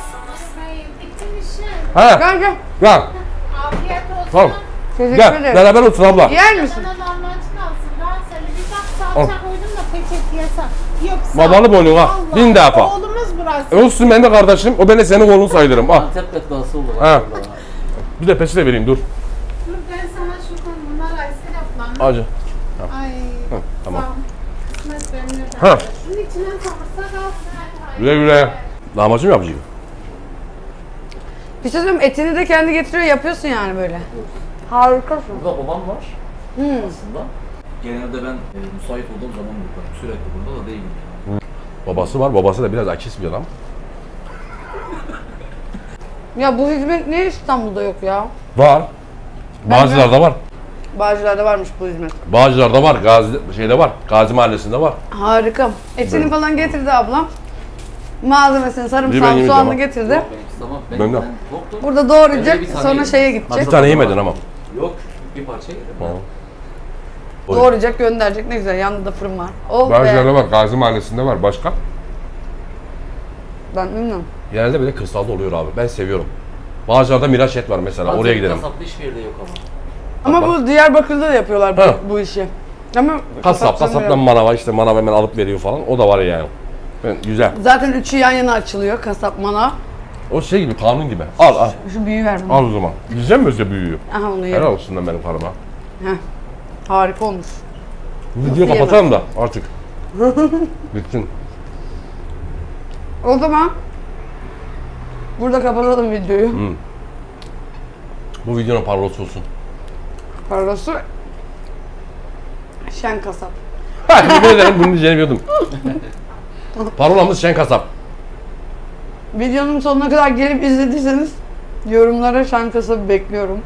[SPEAKER 3] Gel
[SPEAKER 7] Ha,
[SPEAKER 3] gel.
[SPEAKER 7] gel.
[SPEAKER 9] Afiyet olsun.
[SPEAKER 7] Tamam.
[SPEAKER 3] Teşekkür
[SPEAKER 7] Gel,
[SPEAKER 3] ederim.
[SPEAKER 7] beraber otur abla.
[SPEAKER 3] Yer misin?
[SPEAKER 9] Sana lahmacun alsın. Ben sana bir bak salça koydum da peçete yasa. Yok sağ ol.
[SPEAKER 7] Babalı boynuna.
[SPEAKER 9] Allah,
[SPEAKER 7] 1000 defa.
[SPEAKER 9] Oğlumuz burası.
[SPEAKER 7] Olsun ben de kardeşim. O ben de senin oğlun sayılırım. Al.
[SPEAKER 8] Antep bedvası olur.
[SPEAKER 7] Ha. Bir de peçete vereyim dur.
[SPEAKER 9] Dur ben sana şu konular ayısı yapmam.
[SPEAKER 7] Acı.
[SPEAKER 9] Ay.
[SPEAKER 7] Tamam.
[SPEAKER 9] Sağ ol. Kısmet benimle
[SPEAKER 7] Ha.
[SPEAKER 9] beraber. Şunun içinden samırsak alsın. Hadi.
[SPEAKER 7] Güle güle. Lahmacun mu yapacağım?
[SPEAKER 3] Bir şey söyleyeyim, etini de kendi getiriyor, yapıyorsun yani böyle. Harikasın.
[SPEAKER 8] Burada babam var aslında. Genelde ben müsait olduğum zaman buradayım. Sürekli burada da değilim yani.
[SPEAKER 7] Babası var. Babası da biraz akis bir adam.
[SPEAKER 3] Ya bu hizmet niye İstanbul'da yok ya?
[SPEAKER 7] Var. Bağcılar'da var.
[SPEAKER 3] Bağcılar'da varmış bu hizmet.
[SPEAKER 7] Bağcılar'da var. Şeyde var. Gazi Mahallesi'nde var.
[SPEAKER 3] Harika. Etini falan getirdi ablam. Malzemesini,
[SPEAKER 7] Bir ben
[SPEAKER 3] sarımsağı,
[SPEAKER 7] yemeyeceğim
[SPEAKER 3] soğanını
[SPEAKER 7] ama.
[SPEAKER 3] getirdi.
[SPEAKER 8] Yok benim tamam.
[SPEAKER 7] Ben de.
[SPEAKER 8] Yoktu.
[SPEAKER 3] Burada doğrayacak,
[SPEAKER 8] Ben de bir tane
[SPEAKER 3] sonra
[SPEAKER 8] yedim.
[SPEAKER 3] şeye gidecek.
[SPEAKER 7] Bir tane yemedin ama.
[SPEAKER 8] Yok. Bir parça yedim.
[SPEAKER 7] Tamam.
[SPEAKER 3] Doğrayacak, gönderecek. Ne güzel. Yanında da fırın var. Oh
[SPEAKER 7] Bağcılar'da
[SPEAKER 3] be.
[SPEAKER 7] var. Gazi Mahallesi'nde var. Başka?
[SPEAKER 3] Ben bilmiyorum.
[SPEAKER 7] Genelde böyle kırsalda oluyor abi. Ben seviyorum. Bağcılar'da Miraç Et var mesela. Oraya gidelim.
[SPEAKER 8] Kasaplı hiçbir yerde yok ama.
[SPEAKER 3] Ama bu Diyarbakır'da da yapıyorlar
[SPEAKER 7] Ha.
[SPEAKER 3] bu işi. Ama
[SPEAKER 7] Kasaptan
[SPEAKER 3] sanmıyorum.
[SPEAKER 7] manava işte manav hemen alıp veriyor falan. O da var yani. Güzel.
[SPEAKER 3] Zaten üçü yan yana açılıyor. Kasap, manav.
[SPEAKER 7] O şey gibi, kanun gibi. Al al.
[SPEAKER 3] Şu büyüğü ver bana.
[SPEAKER 7] Al o zaman. Yiyecek mi Özge büyüğü?
[SPEAKER 3] Aha onu
[SPEAKER 7] Helal
[SPEAKER 3] yerim.
[SPEAKER 7] olsun lan benim karıma.
[SPEAKER 3] Heh. Harika olmuş.
[SPEAKER 7] Videoyu
[SPEAKER 3] Nasıl
[SPEAKER 7] kapatalım da artık. Bitsin.
[SPEAKER 3] O zaman burada kapatalım videoyu.
[SPEAKER 7] Bu videonun parolası olsun.
[SPEAKER 3] Parası Şen Kasap.
[SPEAKER 7] Ha, yemin ederim bunu diyeceğini biliyordum. Parolamız Şen Kasap.
[SPEAKER 3] Videonun sonuna kadar gelip izlediyseniz yorumlara Şen Kasap'ı bekliyorum.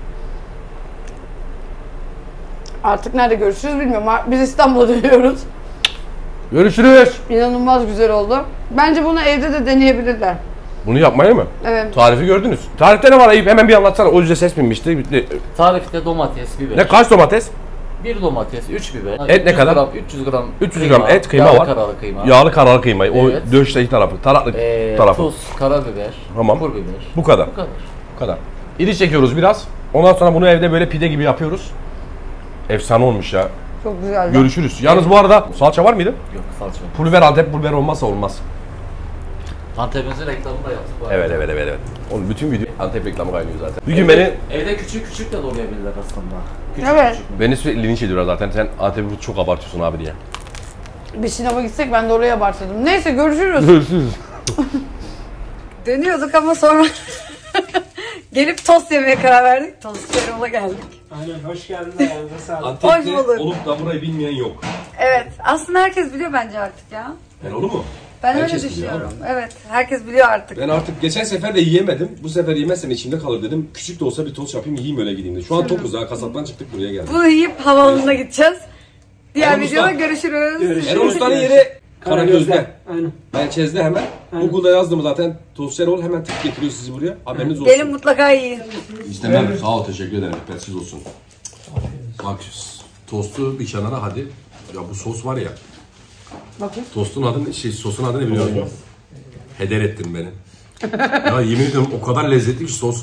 [SPEAKER 3] Artık nerede görüşürüz bilmiyorum. Biz İstanbul'a dönüyoruz.
[SPEAKER 7] Görüşürüz.
[SPEAKER 3] İnanılmaz güzel oldu. Bence bunu evde de deneyebilirler.
[SPEAKER 7] Bunu yapmayı mı?
[SPEAKER 3] Evet.
[SPEAKER 7] Tarifi gördünüz. Tarifte ne var Eyüp? Hemen bir anlatsana. O yüzden ses binmişti. Bitti.
[SPEAKER 8] Tarifte domates, biber.
[SPEAKER 7] Ne kaç domates?
[SPEAKER 8] 1 domates, 3 biber.
[SPEAKER 7] Et ne
[SPEAKER 8] 300
[SPEAKER 7] kadar?
[SPEAKER 8] Gram, 300 gram.
[SPEAKER 7] 300 gram et, kıyma
[SPEAKER 8] yağlı
[SPEAKER 7] var.
[SPEAKER 8] Karalı kıyma.
[SPEAKER 7] Yağlı karalı kıymayı.
[SPEAKER 8] Evet.
[SPEAKER 7] O döşteki tarafı. Taraklık tarafı.
[SPEAKER 8] Tuz, karabiber,
[SPEAKER 7] Tamam.
[SPEAKER 8] pul biber.
[SPEAKER 7] Bu kadar.
[SPEAKER 8] Bu kadar.
[SPEAKER 7] Bu kadar. İri çekiyoruz biraz. Ondan sonra bunu evde böyle pide gibi yapıyoruz. Efsane olmuş ya.
[SPEAKER 3] Çok güzel.
[SPEAKER 7] Görüşürüz. Yalnız bu arada salça var mıydı?
[SPEAKER 8] Yok salça.
[SPEAKER 7] Pul biber, Antep pul biber olmazsa olmaz.
[SPEAKER 8] Antep'imizin reklamını da yaptık. bu
[SPEAKER 7] Evet
[SPEAKER 8] arada.
[SPEAKER 7] evet. Oğlum bütün video Antep reklamı kaynıyor zaten. Bir gün beni
[SPEAKER 8] Evde küçük de doğrayabilirler aslında.
[SPEAKER 3] Evet.
[SPEAKER 7] beni sürekli linç ediyorlar zaten. Sen Antep'i çok abartıyorsun abi diye.
[SPEAKER 3] Bir sinema gitsek ben de oraya abartırdım. Neyse görüşürüz.
[SPEAKER 7] Görüşürüz.
[SPEAKER 3] Dönüyorduk ama sonra gelip tost yemeye karar verdik. Tost Erol'a geldik.
[SPEAKER 10] Aynen hoş geldin ayağınıza sağlık.
[SPEAKER 3] Hoş bulduk.
[SPEAKER 4] olup da burayı bilmeyen yok.
[SPEAKER 3] Evet. Aslında herkes biliyor bence artık ya.
[SPEAKER 4] Ben olur mu?
[SPEAKER 3] Ben
[SPEAKER 4] Herkes
[SPEAKER 3] öyle
[SPEAKER 4] biliyor
[SPEAKER 3] düşünüyorum. Evet. Herkes biliyor artık.
[SPEAKER 4] Ben artık geçen sefer de yiyemedim. Bu sefer yemezsem içimde kalır dedim. Küçük de olsa bir tost yapayım yiyeyim öyle gideyim de. Şu an tokuz ha. Kasaptan çıktık buraya geldik.
[SPEAKER 3] Bunu yiyip havaalanına gideceğiz. Diğer
[SPEAKER 4] Erol
[SPEAKER 3] videoda
[SPEAKER 4] Usta.
[SPEAKER 3] görüşürüz.
[SPEAKER 4] Erol Usta'nın yeri Karagöz'de.
[SPEAKER 10] Aynen.
[SPEAKER 4] Merkezde hemen. Google'da yazdım zaten. Tost Erol hemen tık getiriyor sizi buraya. Haberiniz olsun.
[SPEAKER 3] Gelin mutlaka yiyin.
[SPEAKER 4] İstemem. Sağ ol. Teşekkür ederim. Hikmetsiz olsun. Bak tostu bir kenara hadi. Ya bu sos var ya.
[SPEAKER 3] Bakayım.
[SPEAKER 4] Tostun adını, sosun adını biliyor musun? Heder ettin beni. Ya yemin ediyorum o kadar lezzetli ki sos.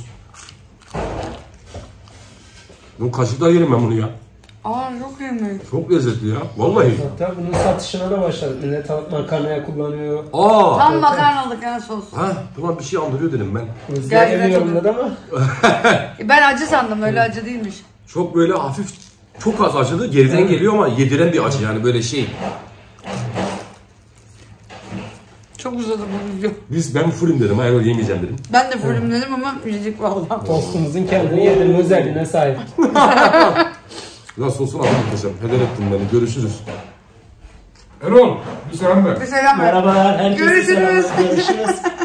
[SPEAKER 4] Bu kaşıkla yerim ben bunu ya.
[SPEAKER 3] Aa çok yemeği.
[SPEAKER 4] Çok lezzetli ya. Vallahi.
[SPEAKER 10] Hatta bunun satışına da başladık. Millet alıp makarnaya kullanıyor.
[SPEAKER 4] Aa.
[SPEAKER 3] Tam makarnalık yani sos.
[SPEAKER 4] Ha, buna bir şey andırıyor dedim ben.
[SPEAKER 10] Özlem yorumladı ama.
[SPEAKER 3] Ben acı sandım, öyle acı değilmiş.
[SPEAKER 4] Çok böyle hafif, çok az acılı, geriden geliyor ama yediren bir acı yani böyle şey.
[SPEAKER 3] Çok uzadı bu video.
[SPEAKER 4] Ben fullüm dedim, hayır öyle yemeyeceğim dedim.
[SPEAKER 3] Ben de fullüm dedim ama yiyecek vallahi.
[SPEAKER 10] Tostumuzun kendini yedirme özelliğine sahip.
[SPEAKER 4] Ya sosun adını gideceğim, heder ettin beni, görüşürüz. Erol, bir selam ver.
[SPEAKER 3] Bir selam ver.
[SPEAKER 10] Merhabalar, herkese
[SPEAKER 3] Görüşürüz.
[SPEAKER 10] selamlar. Görüşürüz.